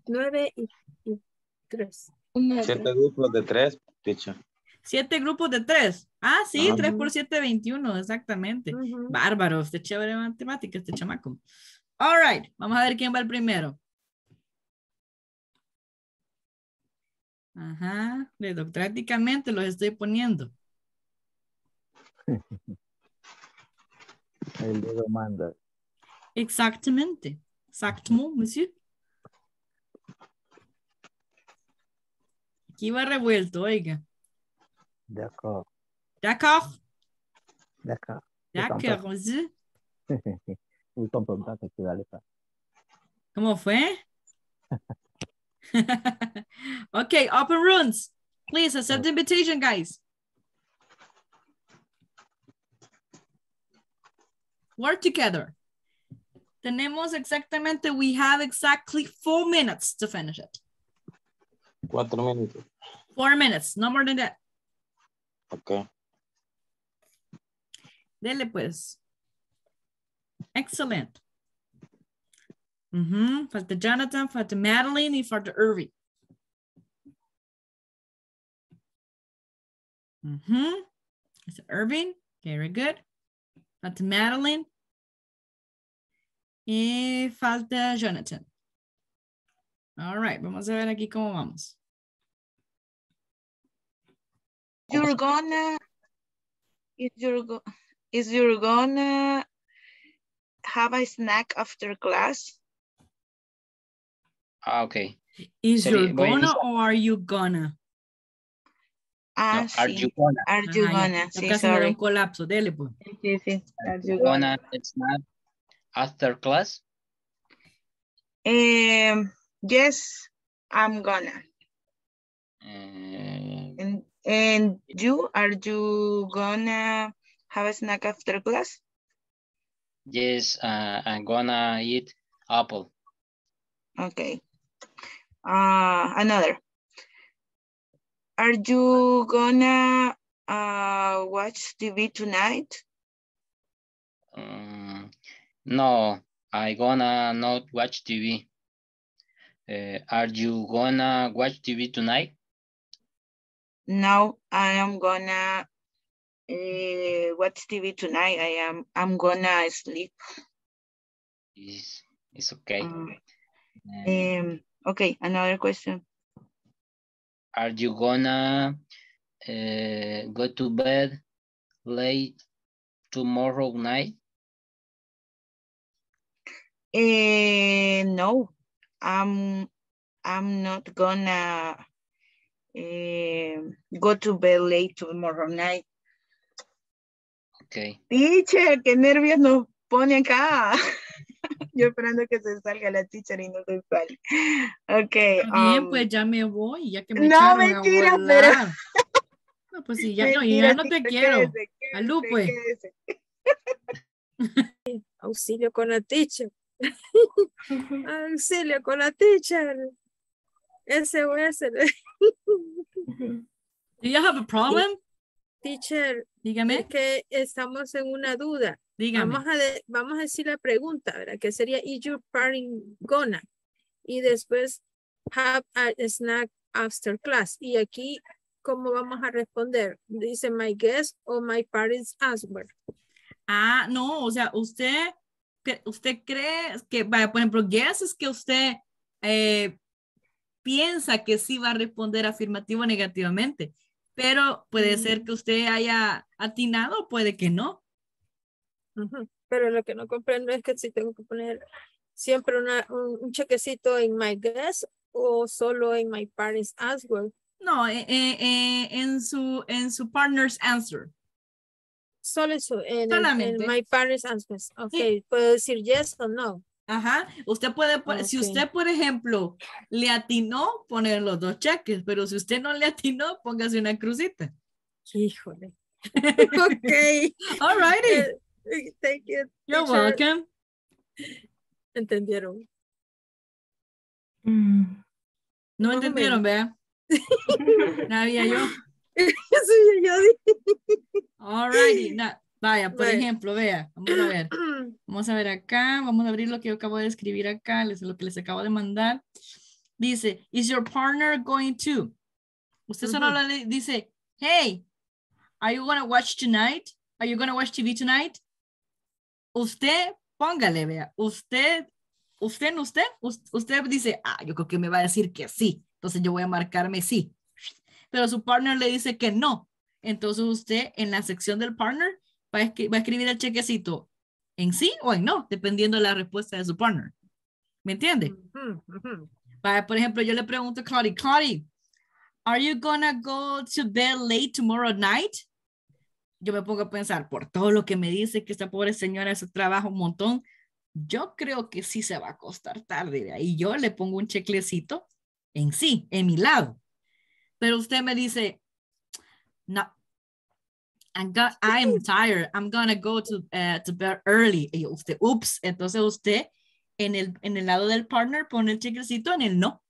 [SPEAKER 18] Nueve y, y tres.
[SPEAKER 3] Siete grupos de tres, teacher.
[SPEAKER 1] Siete grupos de tres. Ah, sí,
[SPEAKER 3] Ajá.
[SPEAKER 1] tres por siete, veintiuno, exactamente.
[SPEAKER 18] Ujú.
[SPEAKER 1] Bárbaro, este chévere de matemáticas, este chamaco. All right, vamos a ver quién va el primero. Ajá, dedo, prácticamente los estoy poniendo.
[SPEAKER 15] El dedo manda.
[SPEAKER 1] Exactamente. Exactement, monsieur. Aquí va revuelto, oiga.
[SPEAKER 15] D'accord.
[SPEAKER 1] D'accord.
[SPEAKER 15] D'accord.
[SPEAKER 1] D'accord, monsieur.
[SPEAKER 15] Vous comprenez pas que tu vas aller pas.
[SPEAKER 1] ¿Cómo fue? Okay, open rooms. Please accept the invitation, guys. Work together. Tenemos exactamente, we have exactly four minutes to finish it.
[SPEAKER 3] Cuatro minutos.
[SPEAKER 1] Four minutes, no more than that.
[SPEAKER 3] Ok.
[SPEAKER 1] Dele pues. Excellent. Ujú, falta Jonathan, falta Madeline y falta Irving. Ujú. It's Irving. Very good. Falta Madeline. Y falta Jonathan. All right, vamos a ver aquí cómo vamos.
[SPEAKER 6] You're gonna, is you're, go, is you're gonna have a snack after class?
[SPEAKER 7] Ah, ok.
[SPEAKER 1] Is
[SPEAKER 7] Sería-
[SPEAKER 1] you
[SPEAKER 7] voy a
[SPEAKER 1] gonna
[SPEAKER 7] iniciar.
[SPEAKER 1] or are you gonna?
[SPEAKER 6] Ah,
[SPEAKER 7] No, are
[SPEAKER 6] sí.
[SPEAKER 7] you gonna?
[SPEAKER 6] Are you
[SPEAKER 1] Ajá, ya,
[SPEAKER 6] gonna?
[SPEAKER 1] ya
[SPEAKER 6] Sí,
[SPEAKER 1] casi me da un
[SPEAKER 6] sorry.
[SPEAKER 1] colapso. Dele pues.
[SPEAKER 6] Sí, sí. Are you
[SPEAKER 7] Gonna
[SPEAKER 6] gonna?
[SPEAKER 7] snack after class?
[SPEAKER 6] Um, yes, I'm gonna.
[SPEAKER 7] Eh,
[SPEAKER 6] And, and you, are you gonna have a snack after class?
[SPEAKER 7] yes, uh, I'm gonna eat apple.
[SPEAKER 6] Okay. Uh, another. Are you gonna uh, watch T V tonight?
[SPEAKER 7] Um, no, I gonna not watch T V. Uh, are you gonna watch T V tonight?
[SPEAKER 6] No, I am gonna uh, watch T V tonight. I am. I'm gonna sleep.
[SPEAKER 7] It's, it's okay.
[SPEAKER 6] Um,
[SPEAKER 7] Uh,
[SPEAKER 6] um, okay. Another question.
[SPEAKER 7] are you gonna uh, go to bed late tomorrow night?
[SPEAKER 6] Uh, no, I'm. I'm not gonna uh, go to bed late tomorrow night.
[SPEAKER 7] Okay.
[SPEAKER 6] Teacher, qué nervios nos pone acá. Yo esperando que se salga la teacher y no se sale. Ok.
[SPEAKER 1] Está bien,
[SPEAKER 6] um,
[SPEAKER 1] pues ya me voy, ya que me
[SPEAKER 6] no,
[SPEAKER 1] echaron
[SPEAKER 6] mentira,
[SPEAKER 1] a
[SPEAKER 6] pero.
[SPEAKER 1] volar. No, pues sí, ya, no, y
[SPEAKER 6] Mentira,
[SPEAKER 1] ya no te
[SPEAKER 6] teacher,
[SPEAKER 1] quiero.
[SPEAKER 6] quédese,
[SPEAKER 1] Salud,
[SPEAKER 6] quédese,
[SPEAKER 1] pues.
[SPEAKER 6] quédese.
[SPEAKER 18] Auxilio con la teacher. Auxilio con la teacher. S O S.
[SPEAKER 1] Do you have a problem?
[SPEAKER 18] Teacher,
[SPEAKER 1] Dígame.
[SPEAKER 18] es que estamos en una duda.
[SPEAKER 1] Dígame.
[SPEAKER 18] Vamos a, de- vamos a decir la pregunta, ¿verdad? Que sería, is your parent gonna? Y después, have a snack after class. Y aquí, ¿cómo vamos a responder? Dice, my guess o my parents answer.
[SPEAKER 1] Ah, no, o sea, usted, que- usted cree que, vaya, por ejemplo, guess es que usted eh, piensa que sí va a responder afirmativo o negativamente, pero puede ser que usted haya atinado, puede que no.
[SPEAKER 18] Ujú. Pero lo que no comprendo es que si tengo que poner siempre una, un, un chequecito en my guess o solo en my parents answer.
[SPEAKER 1] No, eh, eh, eh, en su en su partner's answer.
[SPEAKER 18] Solo eso, en, el,
[SPEAKER 1] Solamente.
[SPEAKER 18] en my parents answer. Ok,
[SPEAKER 1] Sí.
[SPEAKER 18] puedo decir yes o no.
[SPEAKER 1] Ajá, usted puede, po- si
[SPEAKER 18] Ok.
[SPEAKER 1] usted, por ejemplo, le atinó, poner los dos cheques, pero si usted no le atinó, póngase una crucita.
[SPEAKER 18] Híjole. Ok.
[SPEAKER 1] All righty.
[SPEAKER 18] Eh, eh, Thank you.
[SPEAKER 1] You're
[SPEAKER 18] teacher.
[SPEAKER 1] welcome.
[SPEAKER 18] ¿Entendieron?
[SPEAKER 1] No
[SPEAKER 18] Más o
[SPEAKER 1] entendieron,
[SPEAKER 18] menos.
[SPEAKER 1] vea. Sabía yo.
[SPEAKER 18] Sí, yo dije.
[SPEAKER 1] All righty. Na- vaya, por
[SPEAKER 18] Vaya.
[SPEAKER 1] ejemplo, vea, vamos a ver. Vamos a ver acá, vamos a abrir lo que yo acabo de escribir acá, les- lo que les acabo de mandar. dice, is your partner going to? Usted solo
[SPEAKER 18] Ujú.
[SPEAKER 1] le dice, hey, are you going to watch tonight? Are you going to watch T V tonight? Usted, póngale, vea, usted, usted, no usted, us- usted dice, ah, yo creo que me va a decir que sí. Entonces yo voy a marcarme sí. Pero su partner le dice que no. Entonces usted en la sección del partner va a, escri- va a escribir el chequecito en sí o en no, dependiendo de la respuesta de su partner. ¿Me entiende?
[SPEAKER 18] Ujú, ujú.
[SPEAKER 1] Va, por ejemplo, yo le pregunto a Claudia, Claudia, are you gonna go to bed late tomorrow night? Yo me pongo a pensar, por todo lo que me dice que esta pobre señora se trabaja un montón, yo creo que sí se va a acostar tarde. Y yo le pongo un checlecito en sí, en mi lado. Pero usted me dice, no, I'm, go I'm tired, I'm gonna go to, uh, to bed early. Y usted, ups, entonces usted en el, en el lado del partner pone el checlecito en el no.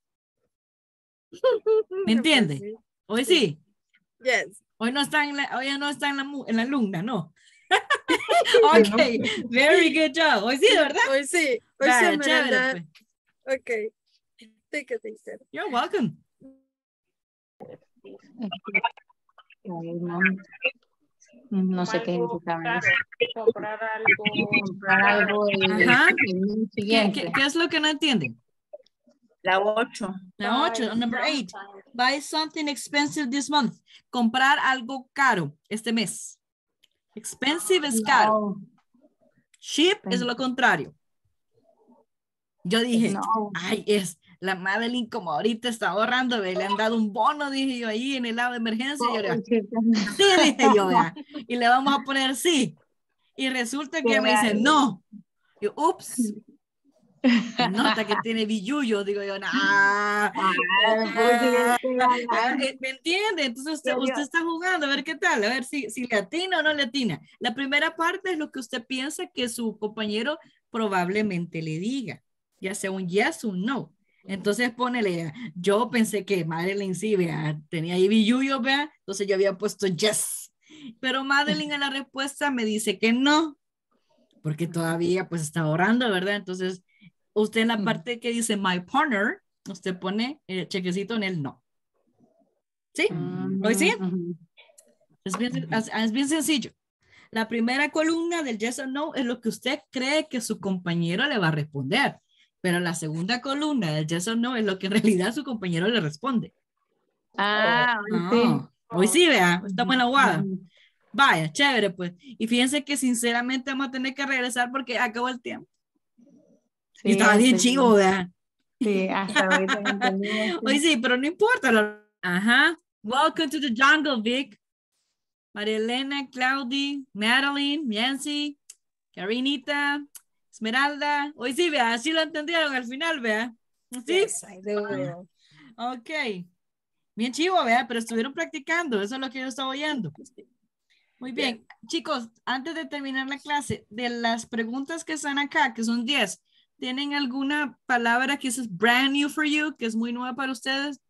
[SPEAKER 1] ¿Me entiende?
[SPEAKER 18] Pues sí.
[SPEAKER 1] Hoy sí.
[SPEAKER 18] Yes.
[SPEAKER 1] Hoy no está en la, hoy no está en la, mu- en la alumna, no. Ok, very good job. Hoy sí, ¿verdad?
[SPEAKER 18] Hoy sí. Hoy
[SPEAKER 1] Vaya,
[SPEAKER 18] sí,
[SPEAKER 1] chévere,
[SPEAKER 18] Miranda.
[SPEAKER 1] pues.
[SPEAKER 18] Ok. Take it easy.
[SPEAKER 1] You're welcome.
[SPEAKER 16] Ay, no, no sé qué significa eso.
[SPEAKER 11] Comprar algo.
[SPEAKER 16] Comprar algo el,
[SPEAKER 1] Ajá.
[SPEAKER 16] el mes
[SPEAKER 1] ¿Qué,
[SPEAKER 16] siguiente.
[SPEAKER 1] qué, qué es lo que no entienden?
[SPEAKER 2] La ocho.
[SPEAKER 1] La ocho, number eight. Buy something expensive this month. Comprar algo caro este mes. Expensive es caro.
[SPEAKER 16] No,
[SPEAKER 1] Cheap es lo contrario. Yo dije,
[SPEAKER 16] no.
[SPEAKER 1] ay, es la Madeline como ahorita está ahorrando, ve, le han dado un bono, dije yo ahí en el lado de emergencia. Y yo, le- sí, dije yo, vea, y le vamos a poner sí. Y resulta que me dice, no. Yo, ups. Se nota que tiene billuyo, digo yo, nah, ah, ah, eh, ¿me entiende? Entonces usted, usted está jugando, a ver qué tal, a ver si, si le atina o no le atina. La primera parte es lo que usted piensa que su compañero probablemente le diga, ya sea un yes o un no. Entonces ponele, yo pensé que Madeline sí, vea, tenía ahí billuyo, vea, entonces yo había puesto yes, pero Madeline en la respuesta me dice que no, porque todavía pues está ahorrando, ¿verdad? Entonces usted en la parte que dice my partner, usted pone el chequecito en el no. ¿Sí? ¿Hoy sí? Es bien, es, es bien sencillo. La primera columna del yes or no es lo que usted cree que su compañero le va a responder. Pero la segunda columna del yes or no es lo que en realidad su compañero le responde.
[SPEAKER 16] Ah, hoy
[SPEAKER 1] Ah,
[SPEAKER 16] sí.
[SPEAKER 1] hoy sí, vea, estamos en la guada. Vaya, chévere, pues. Y fíjense que sinceramente vamos a tener que regresar porque acabó el tiempo.
[SPEAKER 16] Sí,
[SPEAKER 1] Y estaba bien
[SPEAKER 16] sí.
[SPEAKER 1] chivo, ¿verdad?
[SPEAKER 16] Sí, hasta ahorita no entendí.
[SPEAKER 1] Hoy sí, pero no importa. lo- Ajá. Welcome to the jungle, Vic. María Elena, Claudia, Madeline, Nancy, Karinita, Esmeralda. Hoy sí, vea, así lo entendieron al final, vea. ¿Sí?
[SPEAKER 18] Yes, I do.
[SPEAKER 1] Ok. Bien chivo, vea, pero estuvieron practicando. Eso es lo que yo estaba oyendo. Muy bien. Chicos, antes de terminar la clase, de las preguntas que están acá, que son diez, ¿tienen alguna palabra que es brand new for you, que es muy nueva para ustedes?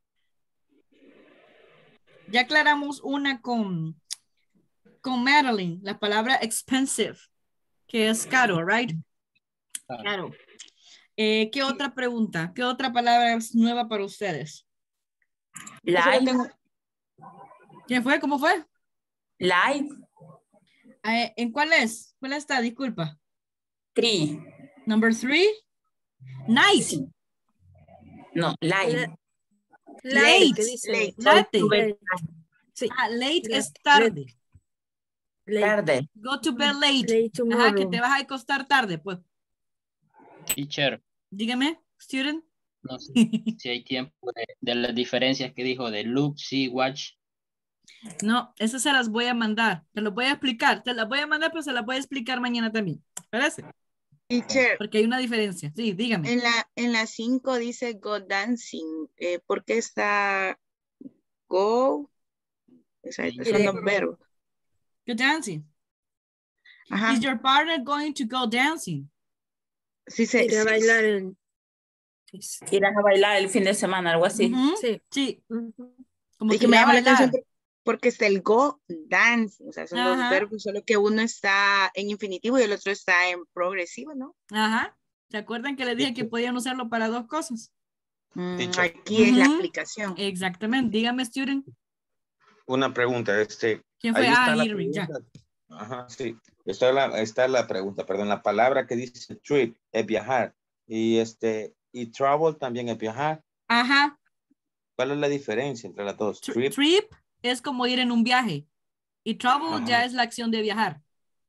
[SPEAKER 1] Ya aclaramos una con, con Madeline, la palabra expensive, que es caro, right? Caro. Eh, ¿qué otra pregunta? ¿Qué otra palabra es nueva para ustedes?
[SPEAKER 2] Live.
[SPEAKER 1] ¿Quién fue? ¿Cómo fue?
[SPEAKER 2] Live.
[SPEAKER 1] Eh, ¿En cuál es? ¿Cuál está? Disculpa.
[SPEAKER 2] Three.
[SPEAKER 1] Number three. Night.
[SPEAKER 2] No, live.
[SPEAKER 1] Late.
[SPEAKER 18] ¿qué dice?
[SPEAKER 1] Late.
[SPEAKER 18] Late. Sí.
[SPEAKER 1] Ah, late
[SPEAKER 18] Late.
[SPEAKER 1] es tarde.
[SPEAKER 18] Late.
[SPEAKER 2] Tarde.
[SPEAKER 1] Go to bed late.
[SPEAKER 18] Late
[SPEAKER 1] Ajá, que
[SPEAKER 18] tomorrow.
[SPEAKER 1] te vas a acostar tarde, pues.
[SPEAKER 7] Teacher,
[SPEAKER 1] Dígame, student.
[SPEAKER 7] no sé si hay tiempo de, de las diferencias que dijo de look, see, watch.
[SPEAKER 1] No, esas se las voy a mandar. Te las voy a explicar. Te las voy a mandar, pero se las voy a explicar mañana también. ¿Parece?
[SPEAKER 6] Teacher,
[SPEAKER 1] Porque hay una diferencia. Sí, dígame.
[SPEAKER 6] en la en la cinco dice go dancing. Eh, ¿Por qué está go? Exacto, son los verbos.
[SPEAKER 1] Go dancing.
[SPEAKER 6] Ajá.
[SPEAKER 1] Is your partner going to go dancing?
[SPEAKER 6] Sí, se,
[SPEAKER 18] Ir a
[SPEAKER 6] sí,
[SPEAKER 18] bailar en...
[SPEAKER 2] Irás a bailar el fin de semana, algo así.
[SPEAKER 1] Ujú,
[SPEAKER 18] Sí.
[SPEAKER 1] Sí.
[SPEAKER 18] Ujú.
[SPEAKER 1] Como
[SPEAKER 6] Es
[SPEAKER 1] que
[SPEAKER 6] que me
[SPEAKER 1] irá a
[SPEAKER 6] llama la atención
[SPEAKER 1] bailar.
[SPEAKER 6] por- porque está el go dance, o sea, son
[SPEAKER 1] Ajá.
[SPEAKER 6] los verbos, solo que uno está en infinitivo y el otro está en progresivo, ¿no?
[SPEAKER 1] Ajá. ¿Se acuerdan que les dije que podían usarlo para dos cosas?
[SPEAKER 6] Mm,
[SPEAKER 3] Teacher.
[SPEAKER 6] aquí es la
[SPEAKER 1] Ujú.
[SPEAKER 6] aplicación.
[SPEAKER 1] Exactamente. Dígame, student.
[SPEAKER 3] Una pregunta, este.
[SPEAKER 1] ¿Quién fue?
[SPEAKER 3] ahí está
[SPEAKER 1] Ah,
[SPEAKER 3] la
[SPEAKER 1] Irving, ya.
[SPEAKER 3] pregunta. Ajá, sí. Está la, está la pregunta, perdón, la palabra que dice trip es viajar. Y este, y travel también es viajar.
[SPEAKER 1] Ajá.
[SPEAKER 3] ¿Cuál es la diferencia entre las dos?
[SPEAKER 1] Tr-
[SPEAKER 3] Trip.
[SPEAKER 1] Trip es como ir en un viaje. Y travel
[SPEAKER 3] Ajá.
[SPEAKER 1] ya es la acción de viajar.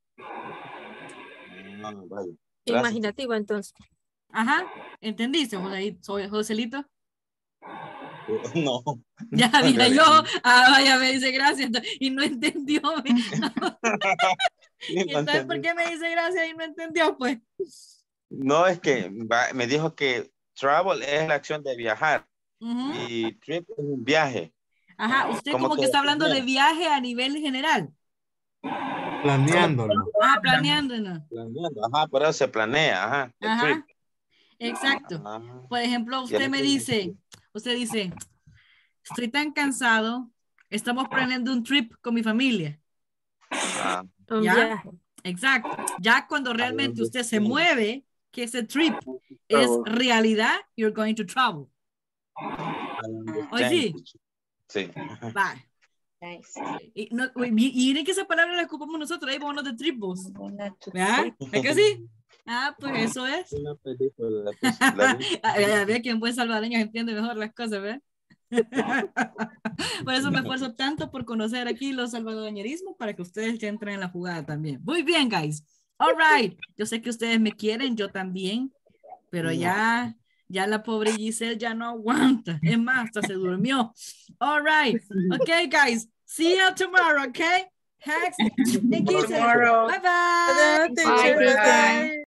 [SPEAKER 3] Ah, vale. Gracias.
[SPEAKER 18] Imaginativo, entonces.
[SPEAKER 1] Ajá. ¿Entendiste, José- soy Joselito?
[SPEAKER 3] No.
[SPEAKER 1] Ya
[SPEAKER 3] En
[SPEAKER 1] dije
[SPEAKER 3] realidad
[SPEAKER 1] yo.
[SPEAKER 3] no.
[SPEAKER 1] Ah, vaya, me dice gracias. Y no entendió.
[SPEAKER 3] Sí,
[SPEAKER 1] ¿Y
[SPEAKER 3] no
[SPEAKER 1] entonces por
[SPEAKER 3] entendí.
[SPEAKER 1] qué me dice gracias y no entendió? Pues.
[SPEAKER 3] No, es que va- me dijo que travel es la acción de viajar
[SPEAKER 1] Ujú.
[SPEAKER 3] y trip es un viaje.
[SPEAKER 1] Ajá. Usted
[SPEAKER 3] Como
[SPEAKER 1] como que
[SPEAKER 3] que
[SPEAKER 1] está hablando de
[SPEAKER 3] planea.
[SPEAKER 1] viaje a nivel general.
[SPEAKER 10] Planeándolo.
[SPEAKER 1] Ah, planeándolo.
[SPEAKER 3] Planeando, ajá, por eso se planea, ajá, el trip.
[SPEAKER 1] Ajá. Exacto.
[SPEAKER 3] Ah,
[SPEAKER 1] Por ejemplo,
[SPEAKER 3] ya
[SPEAKER 1] usted
[SPEAKER 3] lo
[SPEAKER 1] me
[SPEAKER 3] entendí.
[SPEAKER 1] dice, usted dice, estoy tan cansado, estamos planeando un trip con mi familia.
[SPEAKER 3] Ah,
[SPEAKER 18] Un
[SPEAKER 1] ¿Ya?
[SPEAKER 18] viaje.
[SPEAKER 1] Exacto. Ya cuando
[SPEAKER 3] I
[SPEAKER 1] realmente usted se
[SPEAKER 3] understand.
[SPEAKER 1] mueve, que ese trip es realidad, you're going to travel.
[SPEAKER 3] I
[SPEAKER 1] Hoy
[SPEAKER 3] understand,
[SPEAKER 1] sí.
[SPEAKER 3] teacher. Sí.
[SPEAKER 1] Va.
[SPEAKER 6] Nice.
[SPEAKER 1] Y, no, y, y miren que esa palabra la ocupamos nosotros, ahí vamos de trip vos. ¿Verdad? ¿Es que sí? Ah, pues eso es.
[SPEAKER 3] Una película, la, pus- la vi.
[SPEAKER 1] A ver, que un buen salvadoreño entiende mejor las cosas, ¿verdad? Por eso me esfuerzo tanto por conocer aquí los salvadoreñerismos para que ustedes ya entren en la jugada también. Muy bien, guys. All right. Yo sé que ustedes me quieren, yo también, pero ya, ya la pobre Giselle ya no aguanta. Es más, hasta se durmió. All right. Okay, guys. See you tomorrow, okay? Hex, and Giselle.
[SPEAKER 6] Tomorrow.
[SPEAKER 1] Bye-bye.
[SPEAKER 18] Teacher,
[SPEAKER 6] Bye,
[SPEAKER 18] bye.